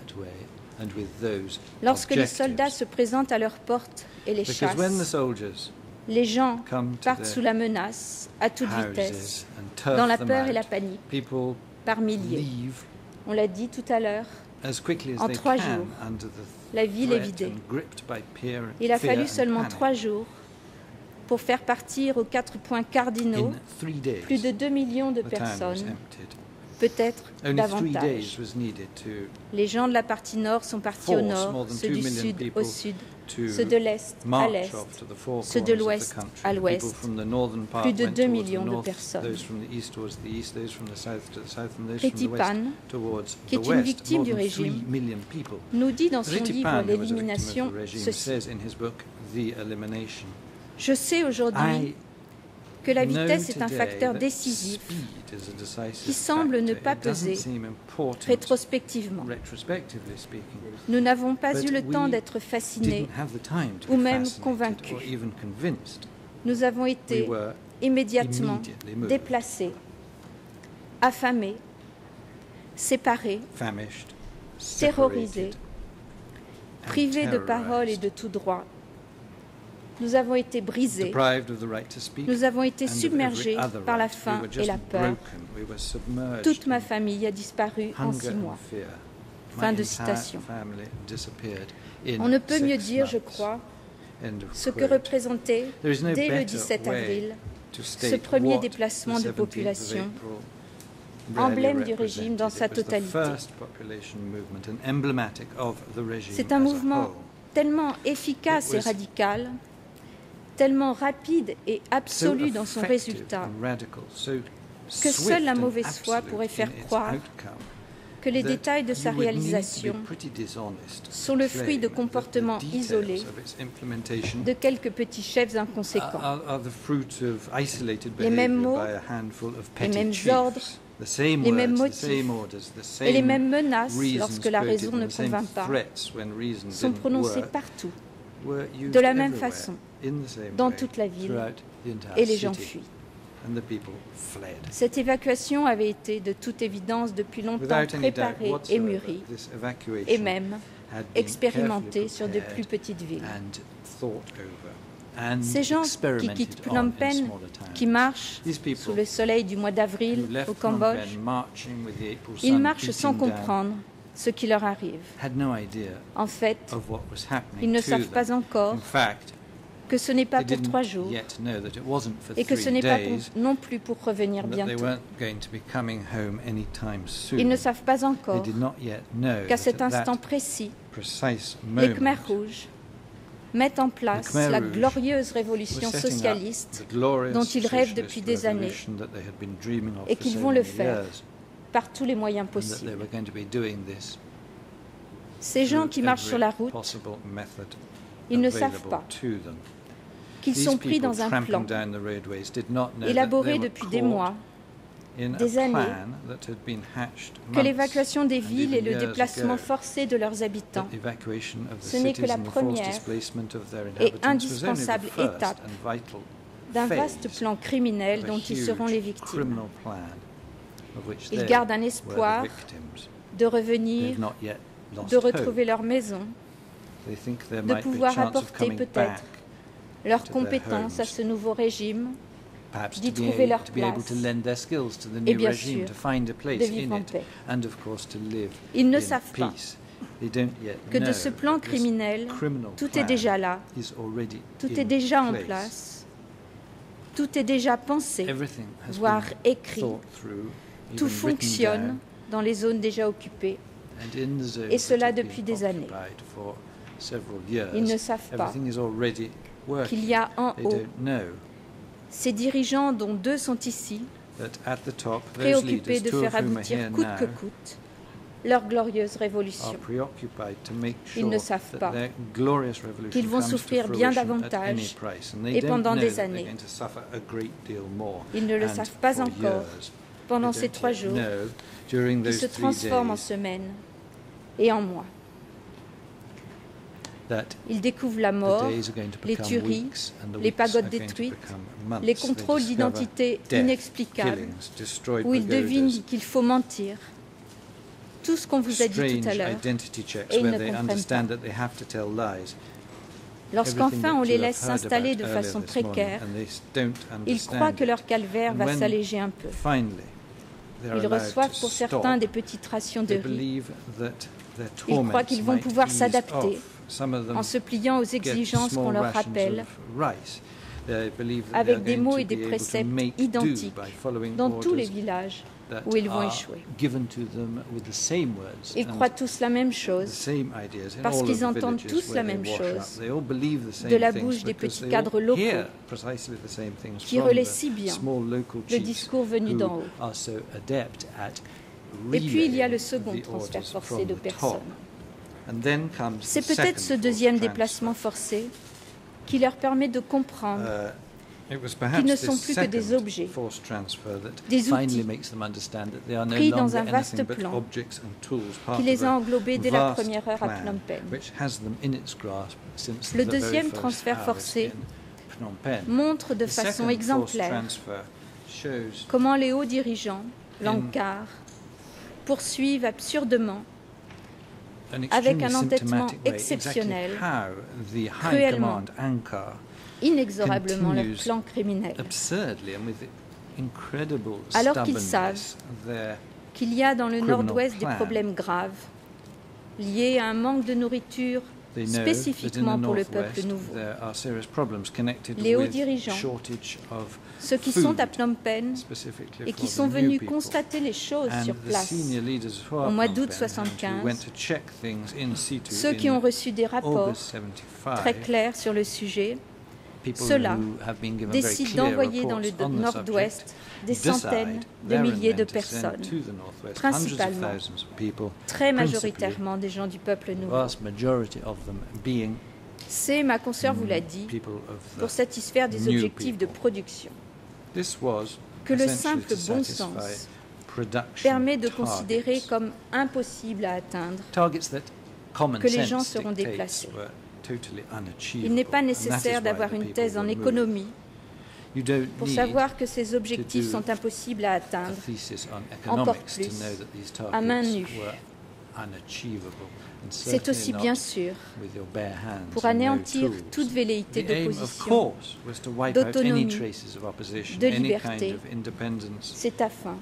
Lorsque les soldats se présentent à leur porte et les chassent, les gens partent sous la menace, à toute vitesse, dans la peur et la panique, par milliers. On l'a dit tout à l'heure, en 3 jours, la ville est vidée. Il a fallu seulement 3 jours pour faire partir aux 4 points cardinaux plus de 2 millions de personnes, peut-être davantage. Les gens de la partie nord sont partis au nord, ceux du sud au sud, ceux de l'est à l'est, ceux de l'ouest à l'ouest, plus de 2 millions de personnes. Priti Pan, qui est une victime du régime, nous dit dans son livre « L'élimination » ceci. Je sais aujourd'hui que la vitesse est un facteur décisif qui semble ne pas peser rétrospectivement. Nous n'avons pas eu le temps d'être fascinés ou même convaincus. Nous avons été immédiatement déplacés, affamés, séparés, terrorisés, privés de parole et de tout droit. Nous avons été brisés, nous avons été submergés par la faim et la peur. Toute ma famille a disparu en 6 mois. Fin de citation. On ne peut mieux dire, je crois, ce que représentait, dès le 17 avril, ce premier déplacement de population, emblème du régime dans sa totalité. C'est un mouvement tellement efficace et radical, tellement rapide et absolu dans son résultat, que seule la mauvaise foi pourrait faire croire que les détails de sa réalisation sont le fruit de comportements isolés de quelques petits chefs inconséquents. Les mêmes mots, les mêmes ordres, les mêmes motifs et les mêmes menaces lorsque la raison ne convainc pas sont prononcés partout, de la même façon, dans toute la ville, et les gens fuient. Cette évacuation avait été de toute évidence depuis longtemps préparée et mûrie, et même expérimentée sur de plus petites villes. Ces gens qui quittent Phnom Penh, qui marchent sous le soleil du mois d'avril au Cambodge, ils marchent sans comprendre ce qui leur arrive. En fait, ils ne savent pas encore que ce n'est pas pour 3 jours et que ce n'est pas non plus pour revenir bientôt. Ils ne savent pas encore qu'à cet instant précis, les Khmers rouges mettent en place la glorieuse révolution socialiste dont ils rêvent depuis des années et qu'ils vont le faire par tous les moyens possibles. Ces gens qui marchent sur la route, ils ne savent pas qu'ils sont pris dans un plan élaboré depuis des mois, des années, que l'évacuation des villes et le déplacement forcé de leurs habitants, ce n'est que la première et indispensable étape d'un vaste plan criminel dont ils seront les victimes. Ils gardent un espoir de revenir, de retrouver leur maison, de pouvoir apporter peut-être leurs compétences à ce nouveau régime, d'y trouver leur place et bien sûr de vivre en paix. Ils ne savent pas que de ce plan criminel, tout est déjà là, tout est déjà en place, tout est déjà pensé, voire écrit, tout fonctionne dans les zones déjà occupées, et cela depuis des années. Ils ne savent pas qu'il y a en haut ces dirigeants dont 2 sont ici, préoccupés de faire aboutir coûte que coûte leur glorieuse révolution. Ils ne savent pas qu'ils vont souffrir bien davantage et pendant des années. Ils ne le savent pas encore pendant ces 3 jours qui se transforment en semaines et en mois. Ils découvrent la mort, les tueries, les pagodes détruites, les contrôles d'identité inexplicables, où ils devinent qu'il faut mentir. Tout ce qu'on vous a dit tout à l'heure, et ils ne comprennent pas. Lorsqu'enfin on les laisse s'installer de façon précaire, ils croient que leur calvaire va s'alléger un peu. Ils reçoivent pour certains des petites rations de riz. Ils croient qu'ils vont pouvoir s'adapter en se pliant aux exigences qu'on leur rappelle, avec des mots et des préceptes identiques dans tous les villages où ils vont échouer. Ils croient tous la même chose, parce qu'ils entendent tous la même chose de la bouche des petits cadres locaux qui relaient si bien le discours venu d'en haut. Et puis il y a le second transfert forcé de personnes. C'est peut-être ce deuxième déplacement forcé qui leur permet de comprendre qu'ils ne sont plus que des objets, des outils, pris dans un vaste plan qui les a englobés dès la première heure à Phnom Penh. Le deuxième transfert forcé montre de façon exemplaire comment les hauts dirigeants, l'Angkar, poursuivent absurdement, avec un entêtement exceptionnel, cruellement, inexorablement leur plan criminel. Alors qu'ils savent qu'il y a dans le nord-ouest des problèmes graves liés à un manque de nourriture spécifiquement pour le peuple nouveau. Les hauts dirigeants, ceux qui sont à Phnom Penh et qui sont venus constater les choses sur place au mois d'août 1975, ceux qui ont reçu des rapports très clairs sur le sujet, ceux-là décident d'envoyer dans le nord-ouest des centaines de milliers de personnes, principalement, très majoritairement des gens du peuple nouveau. C'est, ma consoeur vous l'a dit, pour satisfaire des objectifs de production, que le simple bon sens permet de considérer comme impossible à atteindre, que les gens seront déplacés. Il n'est pas nécessaire d'avoir une thèse en économie pour savoir que ces objectifs sont impossibles à atteindre, encore plus, à main nue. C'est aussi bien sûr pour anéantir toute velléité d'opposition, d'autonomie, de liberté. C'est afin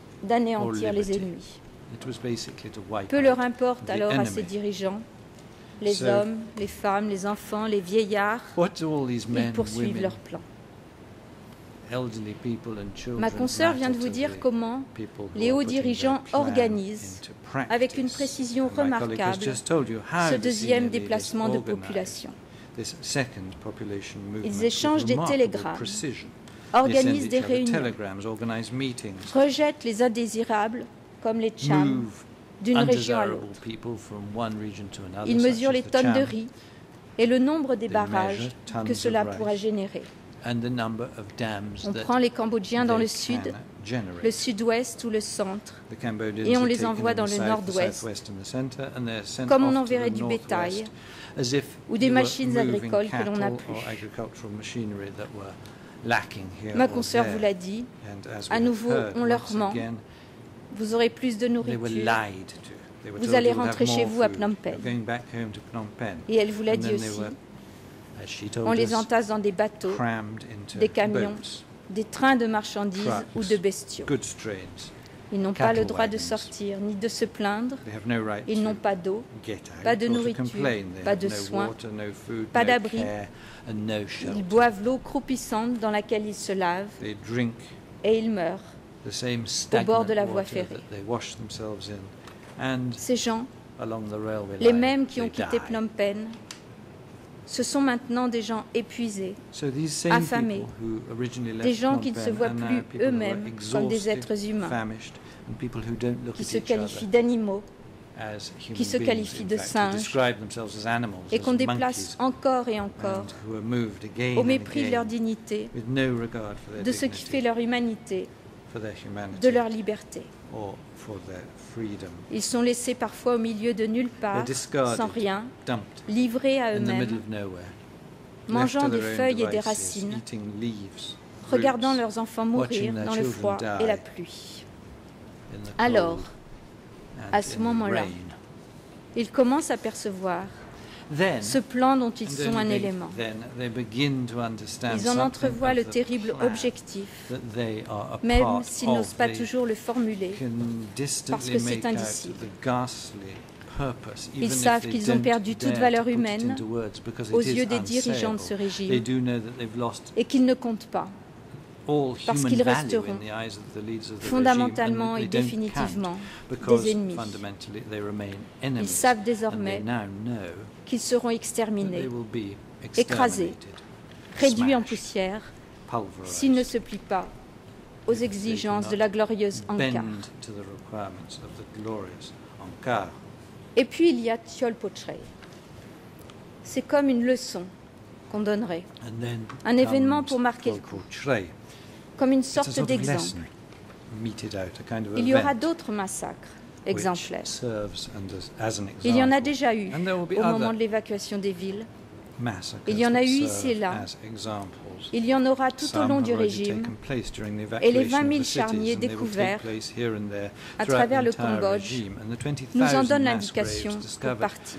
d'anéantir les ennemis. Peu leur importe alors à ces dirigeants les hommes, les femmes, les enfants, les vieillards, ils poursuivent leur plan. Ma consoeur vient de vous dire comment les hauts dirigeants organisent, avec une précision remarquable, ce deuxième déplacement de population. Ils échangent des télégrammes, organisent des réunions, rejettent les indésirables, comme les Cham, d'une région à l'autre. Ils mesurent les tonnes de riz et le nombre des barrages que cela pourra générer. On prend les Cambodgiens dans le sud, le sud-ouest ou le centre, et on les envoie dans le nord-ouest, comme on enverrait du bétail ou des machines agricoles que l'on n'a plus. Ma consoeur vous l'a dit, à nouveau, on leur ment. Vous aurez plus de nourriture. Vous allez rentrer chez vous à Phnom Penh. Et elle vous l'a dit aussi. On les entasse dans des bateaux, des camions, des trains de marchandises ou de bestiaux. Ils n'ont pas le droit de sortir ni de se plaindre. Ils n'ont pas d'eau, pas de nourriture, pas de soins, pas d'abri. Ils boivent l'eau croupissante dans laquelle ils se lavent et ils meurent au bord de la voie ferrée. Ces gens, les mêmes qui ont quitté Phnom Penh, ce sont maintenant des gens épuisés, affamés, des gens qui ne se voient plus eux-mêmes comme des êtres humains, qui se qualifient d'animaux, qui se qualifient de singes, et qu'on déplace encore et encore au mépris de leur dignité, de ce qui fait leur humanité, de leur liberté. Ils sont laissés parfois au milieu de nulle part, sans rien, livrés à eux-mêmes, mangeant des feuilles et des racines, regardant leurs enfants mourir dans le froid et la pluie. Alors, à ce moment-là, ils commencent à percevoir ce plan dont ils sont un élément. Ils en entrevoient le terrible objectif, même s'ils n'osent pas toujours le formuler, parce que c'est indicible. Ils savent qu'ils ont perdu toute valeur humaine aux yeux des dirigeants de ce régime et qu'ils ne comptent pas, parce qu'ils resteront fondamentalement et définitivement des ennemis. Ils savent désormais qu'ils seront exterminés, écrasés, réduits en poussière, s'ils ne se plient pas aux exigences de la glorieuse Angkar. Et puis il y a Tholpo-Trey. C'est comme une leçon qu'on donnerait, un événement pour marquer le coup, comme une sorte d'exemple. Il y aura d'autres massacres exemplaires. Il y en a déjà eu au moment de l'évacuation des villes. Il y en a eu ici et là. Il y en aura tout au long du régime. Et les 20 000 charniers découverts à travers le Cambodge nous en donnent l'indication pour partie.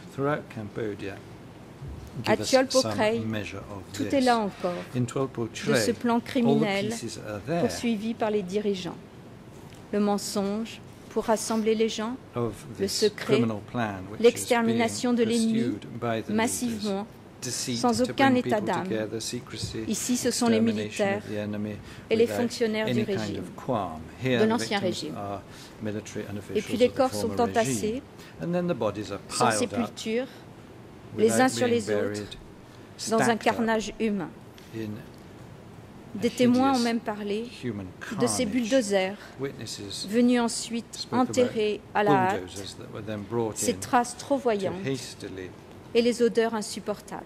À Tholpo-Trey, tout est là encore, de ce plan criminel poursuivi par les dirigeants. Le mensonge pour rassembler les gens, le secret, l'extermination de l'ennemi, massivement, sans aucun état d'âme. Ici, ce sont les militaires et les fonctionnaires du régime, de l'ancien régime. Et puis les corps sont entassés, sans sépulture, les uns sur les autres, dans un carnage humain. Des témoins ont même parlé de ces bulldozers venus ensuite enterrer à la hâte ces traces trop voyantes et les odeurs insupportables.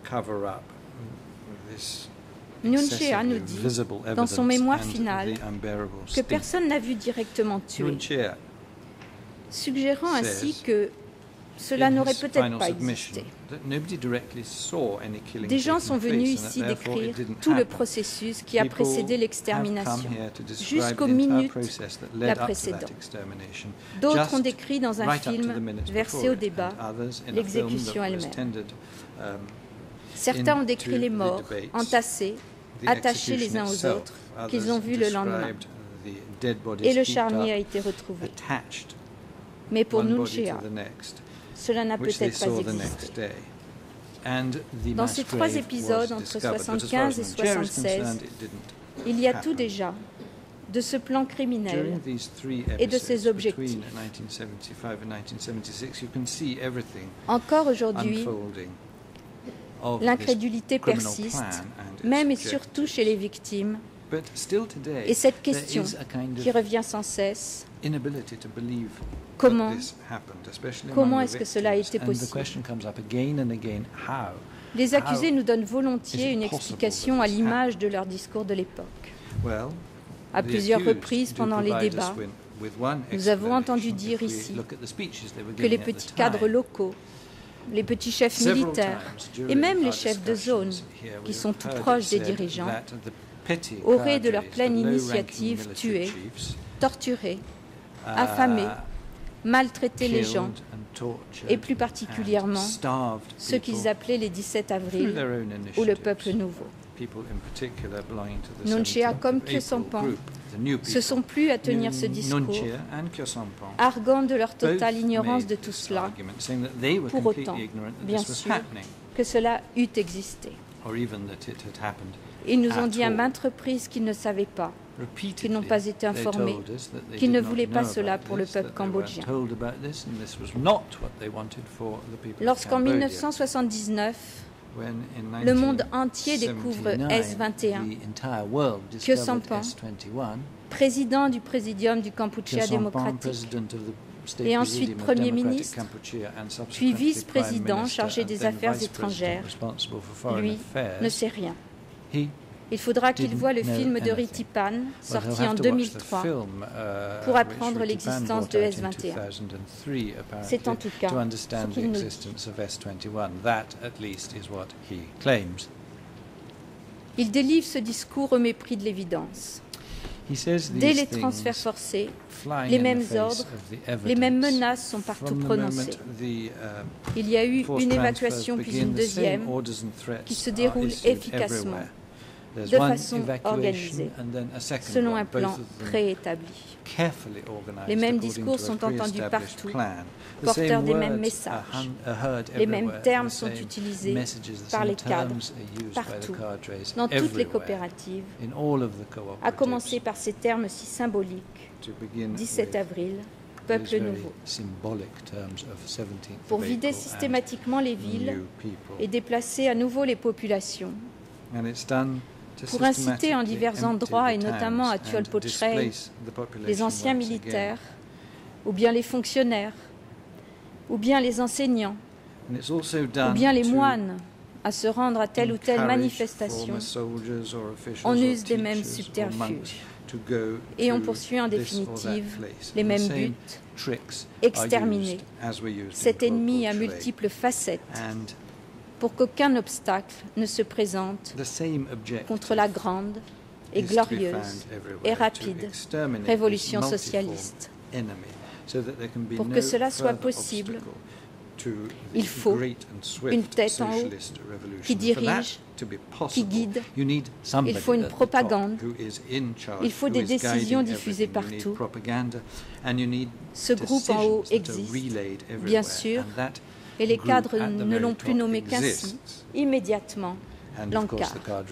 Nyun Chea nous dit, dans son mémoire final, que personne n'a vu directement tuer, suggérant ainsi que cela n'aurait peut-être pas existé. Des gens sont venus ici décrire tout le processus qui a précédé l'extermination, jusqu'aux minutes la précédente. D'autres ont décrit dans un film versé au débat l'exécution elle-même. Certains ont décrit les morts, entassés, attachés les uns aux autres, qu'ils ont vus le lendemain. Et le charnier a été retrouvé. Mais pour Nyun Chea, cela n'a peut-être pas existé. Dans ces 3 épisodes, entre 1975 et 1976, il y a tout déjà de ce plan criminel et de ses objectifs. Encore aujourd'hui, l'incrédulité persiste, même et surtout chez les victimes. Et cette question qui revient sans cesse, comment est-ce que cela a été possible? Les accusés nous donnent volontiers une explication à l'image de leur discours de l'époque. À plusieurs reprises pendant les débats, nous avons entendu dire ici que les petits cadres locaux, les petits chefs militaires et même les chefs de zone, qui sont tout proches des dirigeants, auraient de leur pleine initiative tué, torturé, affamé, maltraité les gens, et plus particulièrement ceux qu'ils appelaient les 17 avril ou le peuple nouveau. Nonchea comme Khieu Samphan se sont plu à tenir ce discours, arguant de leur totale ignorance de tout cela, pour autant, bien sûr, que cela eût existé. Ils nous ont dit à maintes reprises qu'ils ne savaient pas, qu'ils n'ont pas été informés, qu'ils ne voulaient pas cela pour le peuple cambodgien. Lorsqu'en 1979, le monde entier découvre S-21, Khieu Samphan, président du Présidium du Kampuchea démocratique, et ensuite Premier ministre, puis vice-président chargé des affaires étrangères, lui ne sait rien. Il faudra qu'il voie le film de Ritipan, sorti en 2003, pour apprendre l'existence de S-21. C'est en tout cas ce qu'il nous dit. Il délivre ce discours au mépris de l'évidence. Dès les transferts forcés, les mêmes ordres, les mêmes menaces sont partout prononcées. Il y a eu une évacuation puis une deuxième qui se déroule efficacement, de façon organisée, selon un plan préétabli. Les mêmes discours sont entendus partout, porteurs des mêmes messages. Les mêmes termes sont utilisés par les cadres, partout, dans toutes les coopératives, à commencer par ces termes si symboliques, 17 avril, peuple nouveau, pour vider systématiquement les villes et déplacer à nouveau les populations, pour inciter en divers endroits, et notamment à Tuol Potrey, les anciens militaires, ou bien les fonctionnaires, ou bien les enseignants, ou bien les moines, à se rendre à telle ou telle manifestation. On use des mêmes subterfuges. Et on poursuit en définitive les mêmes buts, exterminer cet ennemi à multiples facettes, pour qu'aucun obstacle ne se présente contre la grande et glorieuse et rapide révolution socialiste. Pour que cela soit possible, il faut une tête en haut qui dirige, qui guide. Il faut une propagande. Il faut des décisions diffusées partout. Ce groupe en haut existe, bien sûr, et les cadres ne l'ont plus nommé qu'ainsi, immédiatement, l'Angkar.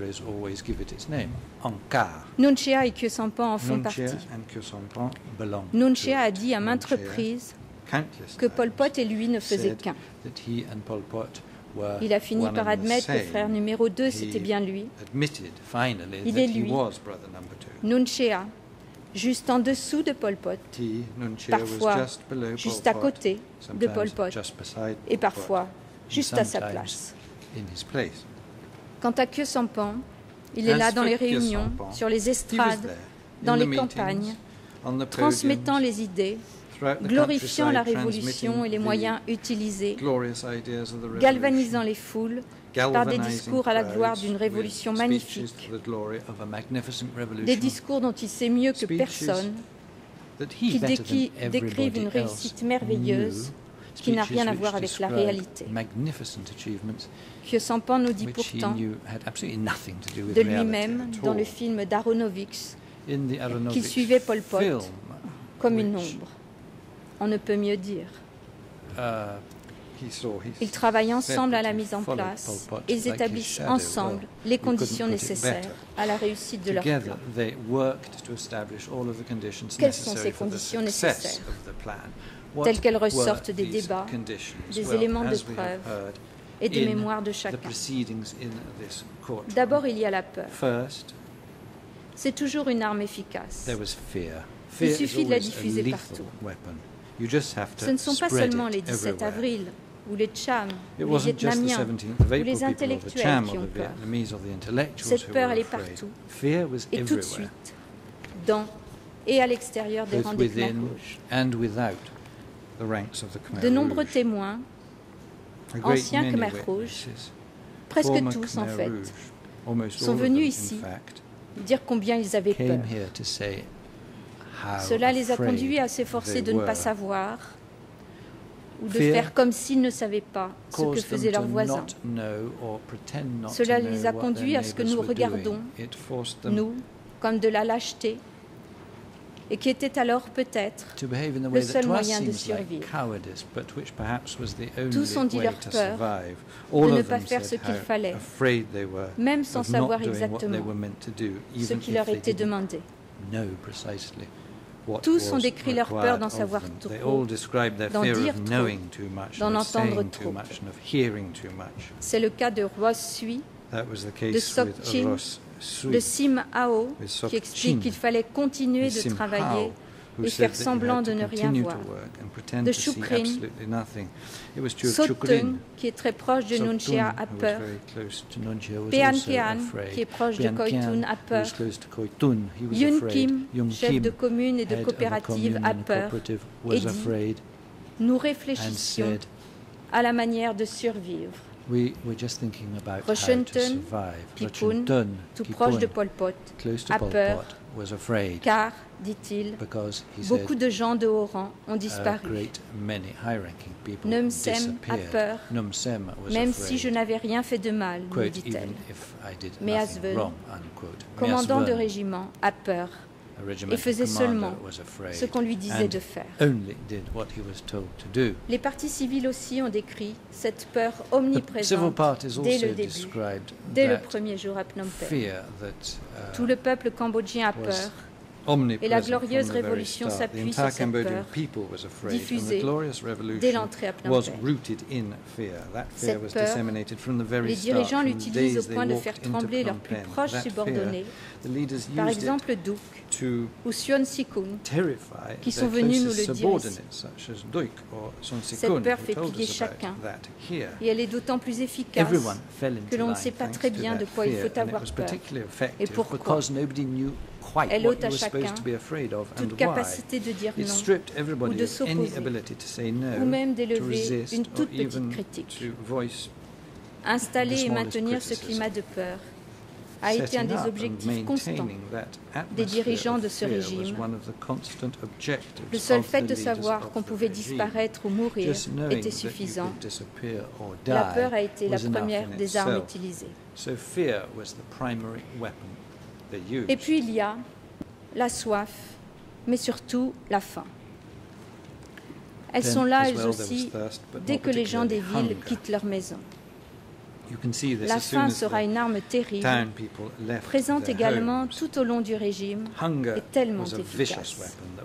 Nonchea et Khieu Samphan en font partie. Nonchea a dit à maintes reprises que Pol Pot et lui ne faisaient qu'un. Il a fini par admettre que frère numéro 2, c'était bien lui. Il est lui, Nonchea, juste en dessous de Pol Pot, parfois juste à côté de Pol Pot, et parfois juste à sa place. Quant à Khieu Samphan, il est là dans les réunions, sur les estrades, dans les campagnes, transmettant les idées, glorifiant la révolution et les moyens utilisés, galvanisant les foules par des discours à la gloire d'une révolution magnifique, des discours dont il sait mieux que personne qu'ils décrivent une réussite merveilleuse qui n'a rien à voir avec la réalité. Khieu Samphan nous dit pourtant de lui-même dans le film d'Aronowicz qu'il suivait Pol Pot comme une ombre. On ne peut mieux dire. Ils travaillent ensemble à la mise en place et ils établissent ensemble les conditions nécessaires à la réussite de leur plan. Quelles sont ces conditions nécessaires? Telles qu'elles ressortent des débats, des éléments de preuve et des mémoires de chacun. D'abord, il y a la peur. C'est toujours une arme efficace. Il suffit de la diffuser partout. Ce ne sont pas seulement les 17 avril, ou les Cham, ou les Vietnamiens, ou les intellectuels qui ont peur. Cette peur, elle est partout, et tout de suite, dans et à l'extérieur des rangs des clans rouges. De nombreux témoins, anciens Khmer rouges, presque tous en fait, sont venus ici dire combien ils avaient peur. Cela les a conduits à s'efforcer de ne pas savoir ou de faire comme s'ils ne savaient pas ce que faisaient leurs voisins. Cela les a conduits à ce que nous regardons, nous, comme de la lâcheté, et qui était alors peut-être le seul moyen de survivre. Tous ont dit leur peur de ne pas faire ce qu'il fallait, même sans savoir exactement ce qui leur était demandé. Tous ont décrit leur peur d'en savoir trop, d'en dire trop, d'en entendre trop. C'est le cas de Ross Sui, de Sok Chin, de Sim Ao, qui explique qu'il fallait continuer de travailler et faire semblant de ne rien voir, de Shukrin, Sotung, qui est très proche de Nunchia, a peur, Pean Kean, qui est proche de Koitun, a peur, Yun Kim, chef de commune et de coopérative, a peur et dit « Nous réfléchissions à la manière de survivre ». Rochenten, Pipun, tout proche de Pol Pot, a peur, car, dit-il, beaucoup de gens de haut rang ont disparu. Num Sem a peur, même si je n'avais rien fait de mal, nous dit-elle. Mais Asven, commandant de régiment, a peur et faisait seulement ce qu'on lui disait de faire. Les partis civils aussi ont décrit cette peur omniprésente dès le début, dès le premier jour à Phnom Penh. Tout le peuple cambodgien a peur. Et la glorieuse révolution s'appuie sur cette peur, diffusée dès l'entrée à Phnom Penh. Cette peur, les dirigeants l'utilisent au point de faire trembler leurs plus proches subordonnés, par exemple Duc ou Sion Sikun, qui sont venus nous le dire ici. Cette peur fait plier chacun, et elle est d'autant plus efficace que l'on ne sait pas très bien de quoi il faut avoir peur et pourquoi. Elle ôte à chacun toute capacité de dire non ou de s'opposer, ou même d'élever une toute petite critique. Installer et maintenir ce climat de peur a été un des objectifs constants des dirigeants de ce régime. Le seul fait de savoir qu'on pouvait disparaître ou mourir était suffisant. La peur a été la première des armes utilisées. Et puis il y a la soif, mais surtout la faim. Elles sont là, elles aussi, dès que les gens des villes quittent leur maison. La faim sera une arme terrible, présente également tout au long du régime et tellement efficace.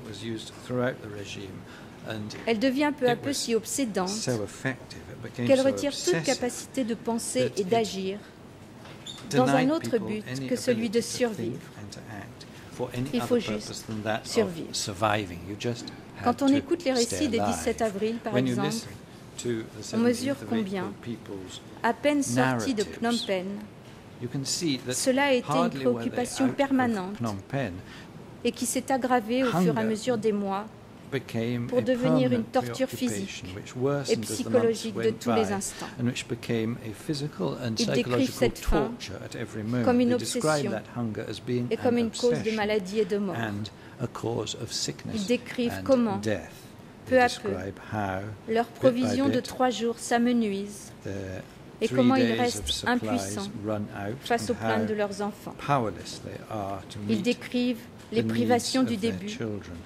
Elle devient peu à peu si obsédante qu'elle retire toute capacité de penser et d'agir dans un autre but que celui de survivre. Il faut juste survivre. Quand on écoute les récits des 17 avril, par exemple, on mesure combien, à peine sorti de Phnom Penh, cela a été une préoccupation permanente et qui s'est aggravée au fur et à mesure des mois pour devenir une torture physique et psychologique de tous les instants. Ils décrivent cette faim comme une obsession et comme une cause de maladie et de mort. Ils décrivent comment, peu à peu, leurs provisions de 3 jours s'amenuisent et comment ils restent impuissants face aux plaintes de leurs enfants. Ils décrivent les privations du début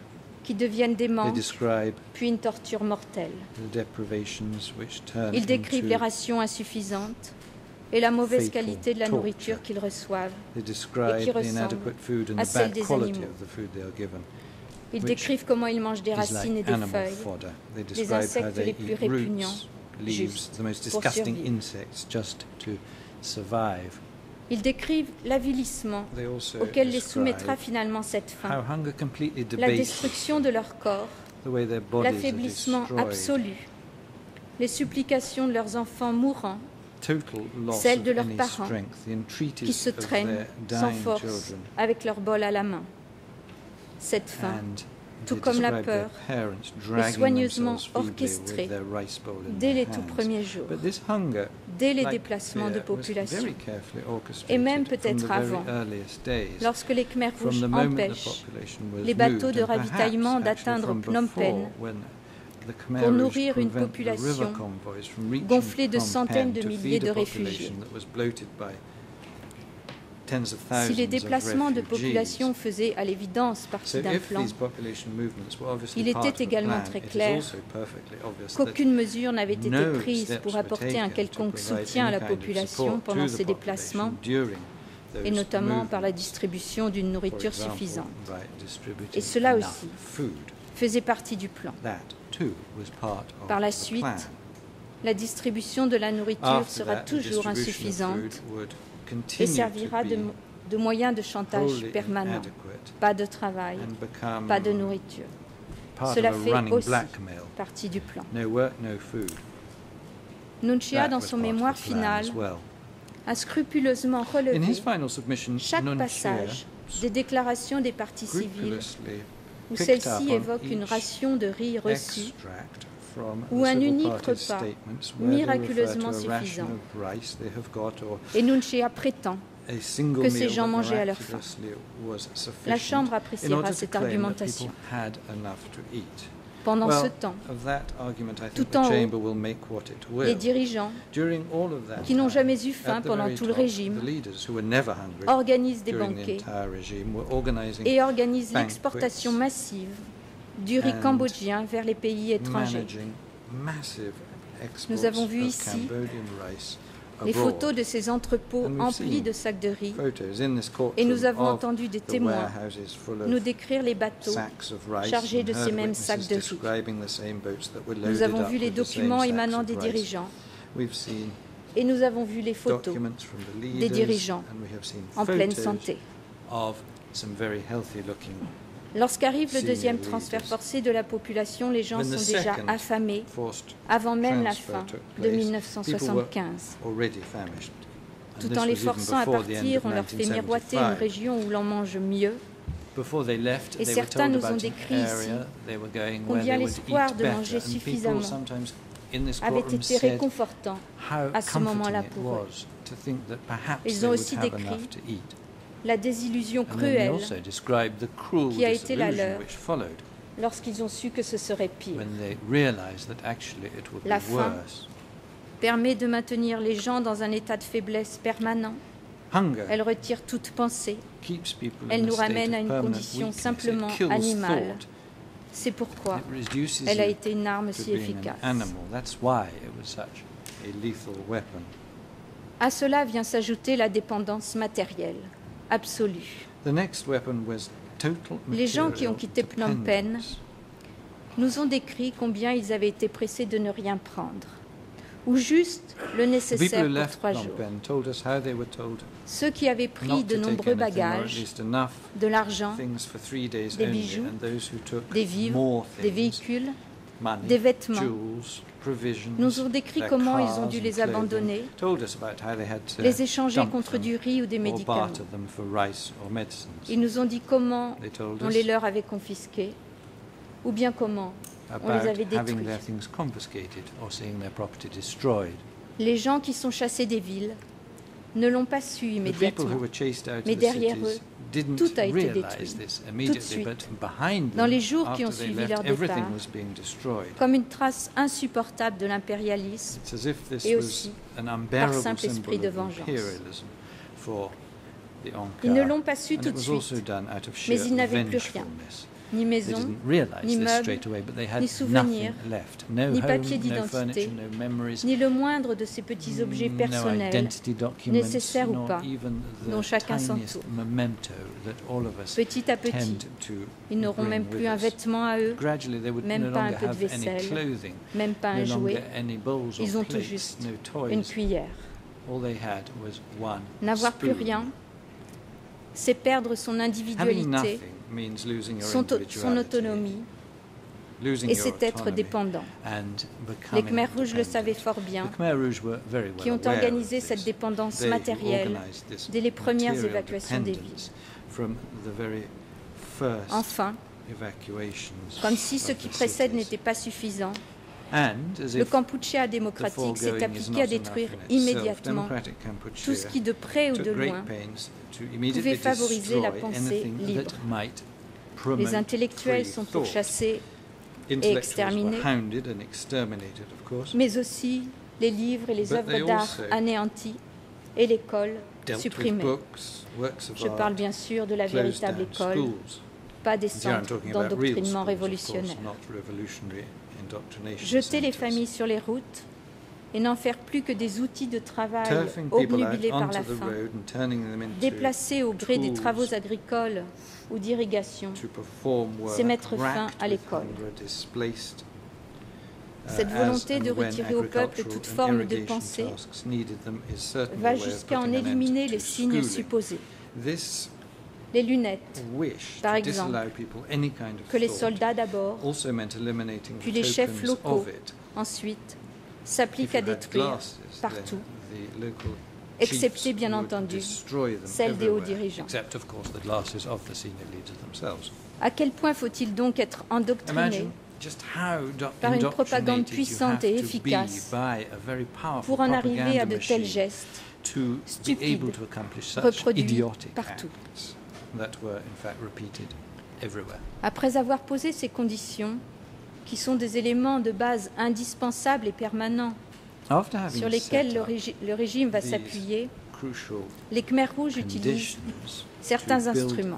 qui deviennent des They manques, describe puis une torture mortelle. the deprivations which turn Ils décrivent les into rations insuffisantes et la mauvaise fatal qualité de la torture. nourriture qu'ils reçoivent. They describe qui the ressemble inadequate food and à the celle bad des quality animaux. of the food they are given. Ils Which décrivent comment ils mangent des is racines et like des animal feuilles, fodder. They les describe how insectes they les plus eat répugnants, roots, leaves, juste the most pour disgusting survivre. insects just to survive. Ils décrivent l'avilissement They also auquel les describe soumettra finalement cette how faim, hunger completely la debases destruction de leur corps, the way their bodies are l'affaiblissement destroyed, absolu, les supplications de leurs enfants mourants total loss celles of de leurs any parents strength, the qui entreaties se of traînent their sans dying force children, avec leur bol à la main. Cette faim, and tout they comme la describe their peur, parents est dragging soigneusement themselves feebly orchestrée with their rice bowl in dès their les tout hands. premiers jours, But this hunger, dès les like déplacements de fear, was population, very carefully orchestrated et même from peut-être the very avant, earliest days. lorsque les Khmers From rouges the moment the empêchent population was les bateaux moved, de and perhaps ravitaillement actually d'atteindre from Phnom before, Penh when the Khmer pour Rouge nourrir une prevent the population river convoys from reaching gonflée de Phnom centaines Penh de to milliers feed de a réfugiés. population that was bloated by tens of Si thousands les of déplacements de refugees. population faisaient à l'évidence So partie d'un if plan, these population movements were obviously il part était of a également plan, très it is clair also perfectly obvious that qu'aucune mesure n'avait été no prise steps pour were apporter un taken to quelconque provide soutien à any la kind of population support pendant to the ces déplacements, population during et those notamment par la movements, distribution d'une for nourriture example, suffisante. by distributing Et cela enough aussi food. faisait partie du plan. That too was part of Par la the suite, plan. la distribution de la nourriture After sera that, the toujours distribution of insuffisante food would et continue servira to de moyen de chantage wholly permanent. inadequate Pas de travail, and become pas de nourriture. part Cela of a fait running aussi blackmail. partie du plan. No work, no food. Nunchia, That dans was son part of mémoire the plan final, as well. a scrupuleusement In relevé his final submission, chaque Nunchia passage des déclarations des parties civiles scrupulously où picked celle-ci up on évoque une each ration de riz reçue extract from ou the un civil unique party's repas statements where they refer miraculeusement to a ration suffisant. of rice they have got or et Nunchia prétend a single que ces meal gens that mangeaient à leur faim. miraculously was sufficient La Chambre in appréciera order to cette claim that argumentation. people had enough to eat. Pendant Well, ce temps, of that argument, I think tout the en haut, chamber will make what it will. les dirigeants During all of that qui n'ont time, jamais eu faim at the pendant very tout le top, régime the leaders who were never hungry organisent des during the banquets entire regime were organizing et organisent banquets l'exportation massive du riz and cambodgien vers les pays étrangers. managing massive exports Nous avons vu of ici Cambodian rice les abroad. photos de ces entrepôts And we've emplis seen de sacs de riz Photos in this et nous courtroom avons of entendu des the témoins warehouses full of nous décrire les bateaux sacks of rice chargés and de ces heard mêmes witnesses sacs de riz. describing the same boats that were Nous loaded avons up vu les with the same documents sacks émanant of des rice. dirigeants We've seen et nous avons vu les photos documents from the des leaders, dirigeants and we have seen en pleine photos santé. of some very healthy looking. Lorsqu'arrive le Senior deuxième leaders. transfert forcé de la population, les gens When the sont déjà second affamés forced avant même la transfer fin took de place, 1975. already famished. And Tout this en les was even forçant à before the end partir, of on leur fait miroiter une 1975. région où l'on mange mieux. Before they left, Et they were certains told nous ont about an décrit ici area they were going where combien they would l'espoir eat de better. manger And people suffisamment sometimes in this avait courtroom été said réconfortant how à ce comforting moment-là it pour eux. was to think that perhaps Ils they ont would aussi have décrit enough to eat. la désillusion And then they cruelle also described the cruel qui a été la disillusion leur which followed lorsqu'ils ont su que ce serait pire. when they realized that actually it would La be faim worse. Permet de maintenir les gens dans un état de faiblesse permanent. Hunger Elle retire toute pensée. keeps people Elle in nous a state ramène à of une permanent condition weakness. simplement It kills animale. thought. C'est pourquoi It reduces elle a you été une arme to si being efficace. an animal. That's why it was such a lethal weapon. À cela vient s'ajouter la dépendance matérielle absolue. The next weapon was total Les gens qui ont material quitté Phnom Penh dependence. nous ont décrit combien ils avaient été pressés de ne rien prendre, ou juste le The people nécessaire who pour left 3 Phnom jours. Penh told us how they were told Ceux qui avaient pris not de to take nombreux anything, or at bagages, least enough de l'argent, things for 3 days des only, bijoux, and those who took des vivres, more des things, véhicules, money, des vêtements, jewels, provisions, nous ont décrit their comment ils ont cars dû and les clothing, abandonner, told us about how they had to les échanger dump contre them du riz ou des or médicaments. barter them for rice or medicines. Ils nous ont dit comment They told on us les leur avait confisqués, ou bien comment on les about avait having détruits. their things confiscated or seeing their property destroyed. Les gens qui sont chassés des villes ne l'ont pas su The people immédiatement. who were chased out Mais of the derrière cities eux, didn't tout a été realize détruit, this tout de immediately, suite. but behind them, Dans les jours qui after ont they suivi left, leur everything départ, was being destroyed. comme une trace insupportable de l'impérialisme It's as if this et was aussi an unbearable simple esprit symbol de of vengeance. imperialism for the Ils ne Angkar. l'ont pas su And tout it de was suite, also done out of mais sheer ils n'avaient plus rien. vengefulness. ni maison, ni meubles, ni souvenirs, ni papier d'identité, ni le moindre de ces petits objets personnels, nécessaires ou pas, dont chacun s'entoure. Petit à petit, ils n'auront même plus un vêtement à eux, même pas un peu de vaisselle, même pas un jouet. Ils ont tout juste une cuillère. N'avoir plus rien, c'est perdre son individualité, son autonomie, et c'est être dépendant. Les Khmers rouges le savaient fort bien, qui ont organisé cette dépendance matérielle dès les premières évacuations des villes. Enfin, comme si ce qui précède n'était pas suffisant, le Kampuchea démocratique s'est appliqué à détruire immédiatement tout ce qui, de près ou de loin, pouvait favoriser la pensée libre. Les intellectuels sont pourchassés et exterminés, mais aussi les livres et les œuvres d'art anéantis et l'école supprimée. Je parle bien sûr de la véritable école, pas des centres d'endoctrinement révolutionnaire. Jeter les familles sur les routes et n'en faire plus que des outils de travail obnubilés par la faim, déplacés au gré des travaux agricoles ou d'irrigation, c'est mettre fin à l'école. Cette volonté de retirer au peuple toute forme de pensée va jusqu'à en éliminer les signes supposés. Les lunettes, par exemple, que les soldats d'abord, puis les chefs locaux, ensuite, s'appliquent à détruire partout, excepté bien entendu celles des hauts dirigeants. À quel point faut-il donc être endoctriné par une propagande puissante et efficace pour en arriver à de tels gestes stupides, reproduits partout. Après avoir posé ces conditions, qui sont des éléments de base indispensables et permanents sur lesquels le régime va s'appuyer, les Khmers rouges utilisent certains instruments.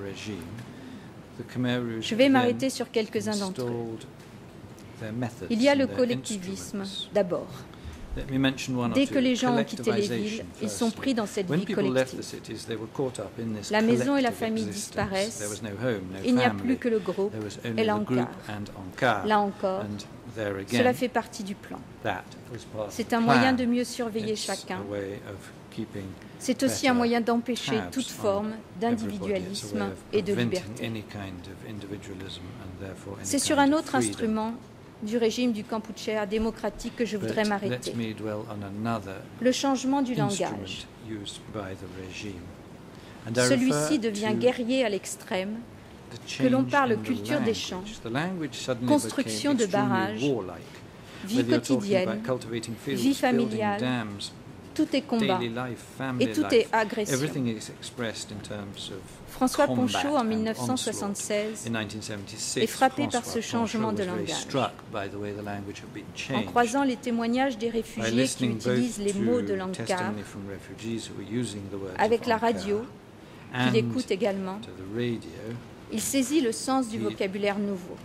Je vais m'arrêter sur quelques-uns d'entre eux. Il y a le collectivisme, d'abord. Dès que les gens ont quitté les villes, ils sont pris dans cette vie collective. La maison et la famille disparaissent. Il n'y a plus que le groupe et l'encart. Là encore, cela fait partie du plan. C'est un moyen de mieux surveiller chacun. C'est aussi un moyen d'empêcher toute forme d'individualisme et de liberté. C'est sur un autre instrument du régime du Kampuchea démocratique que je voudrais m'arrêter. Le changement du langage. Celui-ci devient guerrier à l'extrême, que l'on parle culture des champs, construction de barrages, vie quotidienne, vie familiale, tout est combat et tout est agression. François Ponchot, en 1976, est frappé par ce changement de langage. En croisant les témoignages des réfugiés qui utilisent les mots de l'Ankar, avec la radio, qu'il écoute également, il saisit le sens du vocabulaire nouveau.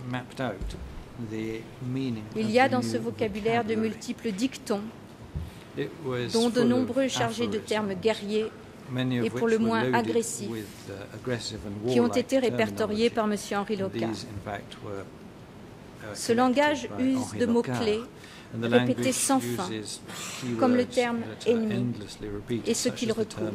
Il y a dans ce vocabulaire de multiples dictons, dont de nombreux chargés de termes guerriers et pour le moins agressifs, qui ont été répertoriés par M. Henri Locard. Ce langage use de mots-clés répétés sans fin, comme le terme « ennemi » et ce qu'il recouvre.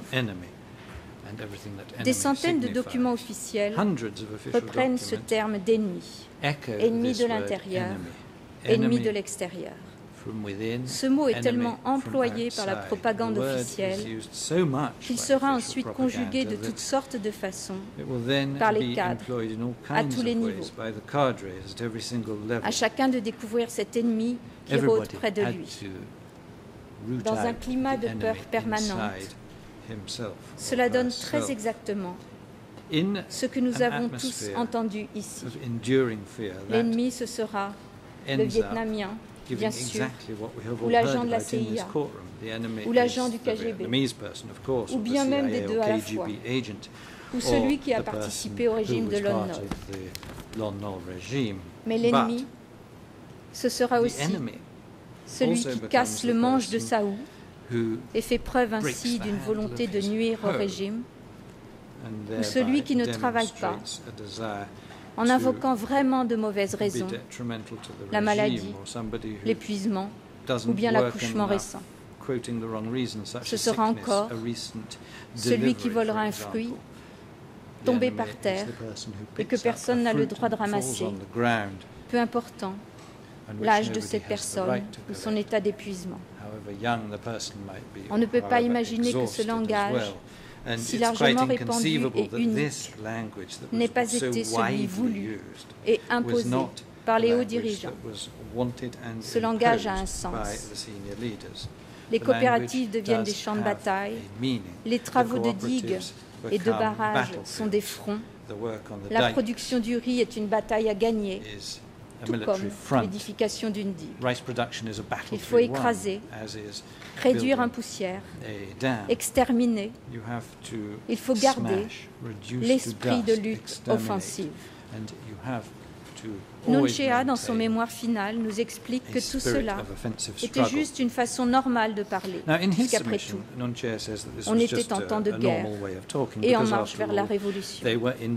Des centaines de documents officiels reprennent ce terme d'ennemi, ennemi de l'intérieur, ennemi de l'extérieur. Ce mot est tellement employé par la propagande officielle qu'il sera ensuite conjugué de toutes sortes de façons par les cadres à tous les niveaux, à chacun de découvrir cet ennemi qui rôde près de lui. Dans un climat de peur permanente, cela donne très exactement ce que nous avons tous entendu ici. L'ennemi, ce sera le Vietnamien, bien sûr, ou l'agent de la CIA, ou l'agent du KGB, ou bien même des deux à la fois, ou celui qui a participé au régime de Lon Nol. Mais l'ennemi, ce sera aussi celui qui casse le manche de sa houe et fait preuve ainsi d'une volonté de nuire au régime, ou celui qui ne travaille pas en invoquant vraiment de mauvaises raisons, la maladie, l'épuisement ou bien l'accouchement récent. Ce sera encore celui qui volera un fruit tombé par terre et que personne n'a le droit de ramasser, peu important l'âge de cette personne ou son état d'épuisement. On ne peut pas imaginer que ce langage, si largement répandu et unique, n'ait pas été celui voulu et imposé par les hauts dirigeants. Ce langage a un sens. Les coopératives deviennent des champs de bataille, les travaux de digues et de barrages sont des fronts, la production du riz est une bataille à gagner, tout comme l'édification d'une digue. Il faut écraser, réduire en poussière, exterminer. Il faut garder l'esprit de lutte offensive. Nunchea, dans son mémoire final, nous explique que tout cela était juste une façon normale de parler, puisqu'après tout, on était en temps de guerre et en marche vers la révolution.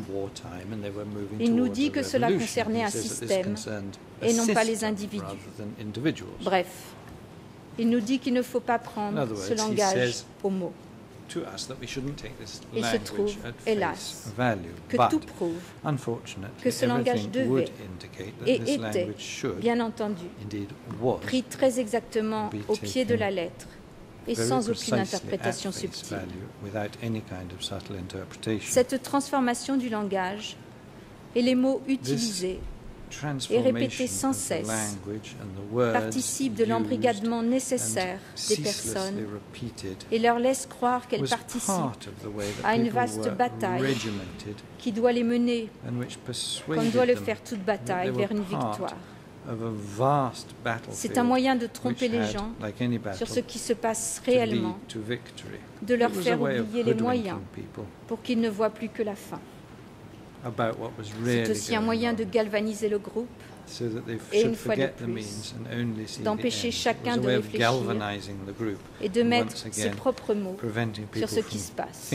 Il nous dit que cela concernait un système et non pas les individus. Bref, il nous dit qu'il ne faut pas prendre ce langage au mot. Il se trouve, hélas, que tout prouve que ce langage devait et était, bien entendu, pris très exactement au pied de la lettre et sans aucune interprétation subtile. Cette transformation du langage et les mots utilisés et répétés sans cesse participent de l'embrigadement nécessaire des personnes et leur laissent croire qu'elles participent à une vaste bataille qui doit les mener, comme doit le faire toute bataille, vers une victoire. C'est un moyen de tromper les gens sur ce qui se passe réellement, de leur faire oublier les moyens pour qu'ils ne voient plus que la fin. C'est aussi un moyen de galvaniser le groupe et, une fois de plus, d'empêcher chacun de réfléchir et de mettre ses propres mots sur ce qui se passe.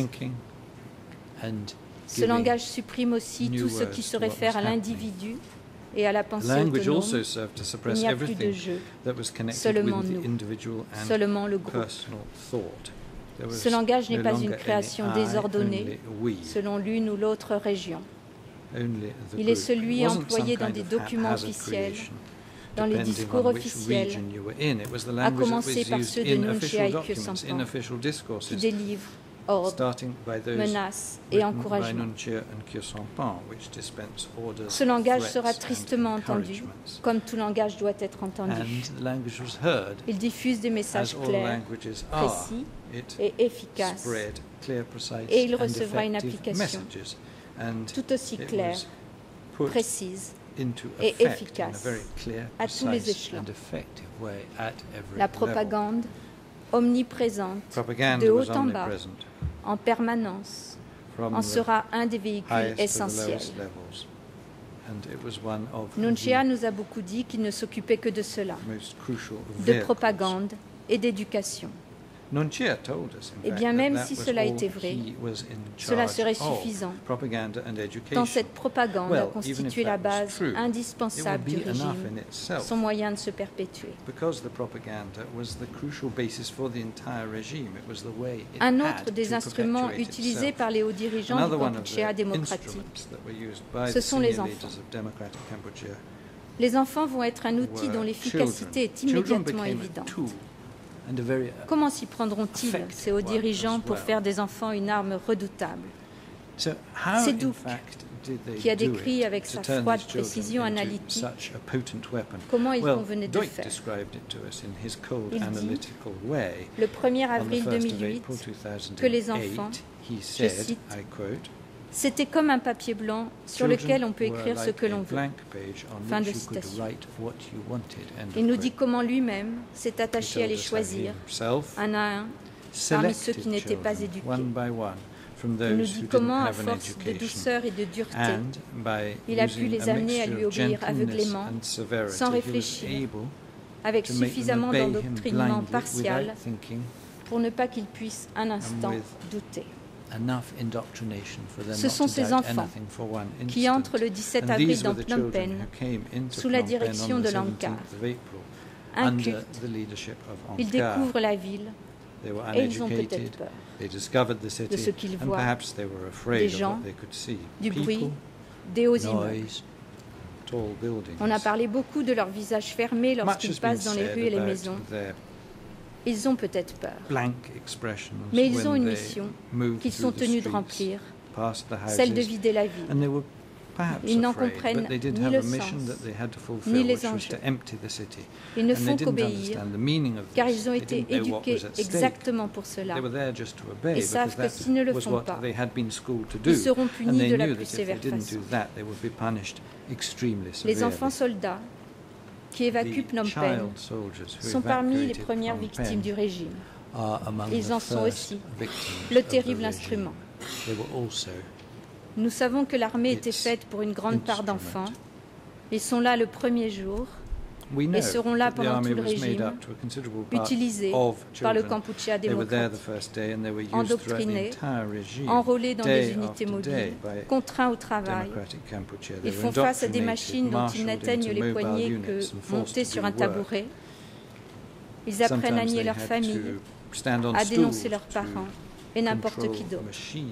Ce langage supprime aussi tout ce qui se réfère à l'individu et à la pensée autonome. Il n'y a plus de jeu, seulement nous, seulement le groupe. Ce langage n'est pas une création désordonnée selon l'une ou l'autre région. Il est celui employé dans des documents officiels, dans les discours officiels, à commencer par ceux de Nunchea et Kyosampan, qui délivrent ordres, menaces et encouragements. Ce langage sera tristement entendu, comme tout langage doit être entendu. Il diffuse des messages clairs, précis et efficaces, et il recevra une application tout aussi claire, précise et efficace à tous les échelons. La propagande, omniprésente, de haut en bas, en permanence, en sera un des véhicules essentiels. Nunchea nous a beaucoup dit qu'il ne s'occupait que de cela, de propagande et d'éducation. Et bien même si cela était vrai, cela serait suffisant, tant cette propagande a constitué la base indispensable du régime, son moyen de se perpétuer. Un autre des instruments utilisés par les hauts dirigeants du Kampuchea démocratique, ce sont les enfants. Les enfants vont être un outil dont l'efficacité est immédiatement évidente. Comment s'y prendront-ils, ces hauts dirigeants, pour faire des enfants une arme redoutable? C'est Duke qui a décrit avec sa froide précision analytique comment il convenait de faire. Il dit, le 1er avril 2008, que les enfants, je cite, c'était comme un papier blanc sur lequel on peut écrire ce que l'on veut. Fin de citation. Il nous dit comment lui-même s'est attaché à les choisir, un à un, parmi ceux qui n'étaient pas éduqués. Il nous dit comment, à force de douceur et de dureté, il a pu les amener à lui obéir aveuglément, sans réfléchir, avec suffisamment d'endoctrinement partial pour ne pas qu'ils puissent un instant douter. Ce sont ces enfants qui entrent le 17 avril dans Phnom Penh sous la direction de Langkar. Incultes, ils découvrent la ville et ils ont peut-être peur de ce qu'ils voient, des gens, du bruit, des hauts immeubles. On a parlé beaucoup de leur visage fermé lorsqu'ils passent dans les rues et les maisons. Ils ont peut-être peur, mais ils ont une mission qu'ils sont tenus de remplir, celle de vider la ville. Ils n'en comprennent ni le sens, ni les enjeux. Ils ne font qu'obéir, car ils ont été éduqués exactement pour cela, et savent que s'ils ne le font pas, ils seront punis de la plus sévère façon. Les enfants soldats qui évacuent Phnom Penh sont parmi les premières victimes du régime. Ils en sont aussi le terrible instrument. Nous savons que l'armée était faite pour une grande part d'enfants. Ils sont là le premier jour et seront là pendant tout le régime, utilisés par le Kampuchea démocratique, endoctrinés, enrôlés dans des unités mobiles, contraints au travail. Ils font face à des machines dont ils n'atteignent les poignets que montés sur un tabouret. Ils apprennent à nier leur famille, à dénoncer leurs parents et n'importe qui d'autre.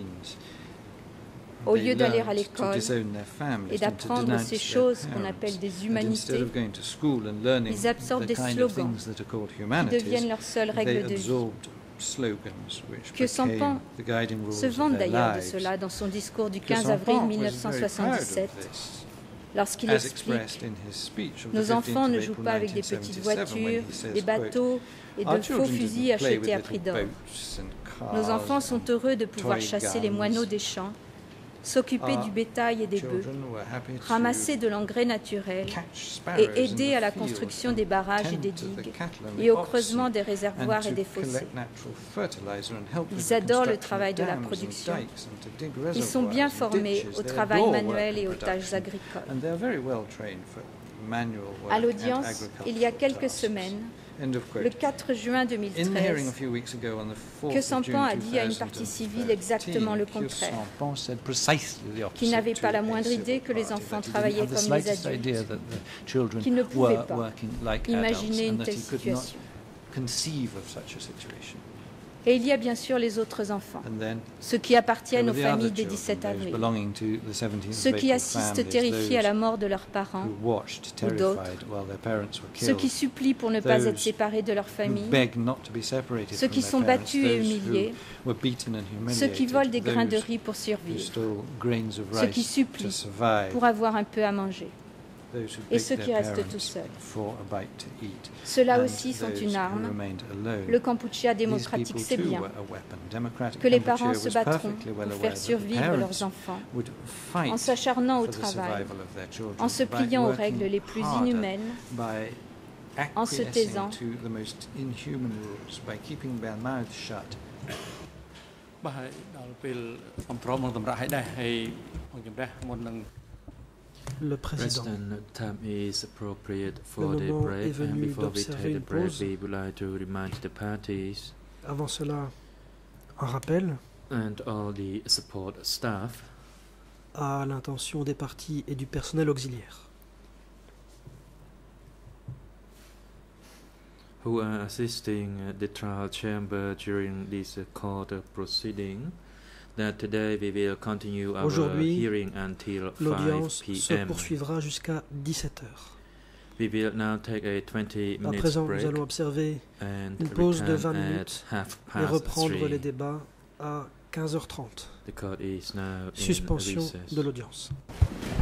Au lieu d'aller à l'école et d'apprendre ces choses qu'on appelle des humanités, ils absorbent des slogans qui deviennent leur seule règle de vie. Que Sampan se vante d'ailleurs de cela dans son discours du 15 avril 1977, lorsqu'il explique « Nos enfants ne jouent pas avec des petites voitures, des bateaux et de faux fusils achetés à prix d'or. Nos enfants sont heureux de pouvoir chasser les moineaux des champs, s'occuper du bétail et des bœufs, ramasser de l'engrais naturel et aider à la construction des barrages et des digues et au creusement des réservoirs et des fossés. Ils adorent le travail de la production. Ils sont bien formés au travail manuel et aux tâches agricoles. À l'audience, il y a quelques semaines, le 4 juin 2013, que Sampan a dit à une partie civile exactement le contraire, qu'il n'avait pas la moindre idée que les enfants travaillaient comme les adultes, qu'il ne pouvait pas imaginer une telle situation. Et il y a bien sûr les autres enfants, ceux qui appartiennent aux familles des 17 avril, ceux qui assistent terrifiés à la mort de leurs parents ou d'autres, ceux qui supplient pour ne pas être séparés de leur famille, ceux qui sont battus et humiliés, ceux qui volent des grains de riz pour survivre, ceux qui supplient pour avoir un peu à manger, et ceux qui restent tout seuls. Ceux-là aussi sont une arme. Le Kampuchea démocratique sait bien que les parents se battront pour faire survivre leurs enfants en s'acharnant au travail, en se pliant aux règles les plus inhumaines, en se taisant. Le président. Time is appropriate Le for the moment break, est and venu before we d'observer take une the break, pause. we would like to remind the parties Avant cela, un rappel and all the support staff à l'intention des partis et du personnel auxiliaire. who are assisting the trial chamber during this court proceeding. That today we will continue our Aujourd'hui, hearing until 5 l'audience se p.m. poursuivra jusqu'à 17h. We will now take a 20 À minutes présent, break nous allons observer and une pause de 20 return minutes at half et past reprendre 3. les débats à 15h30. The court is now in Suspension recess. de l'audience.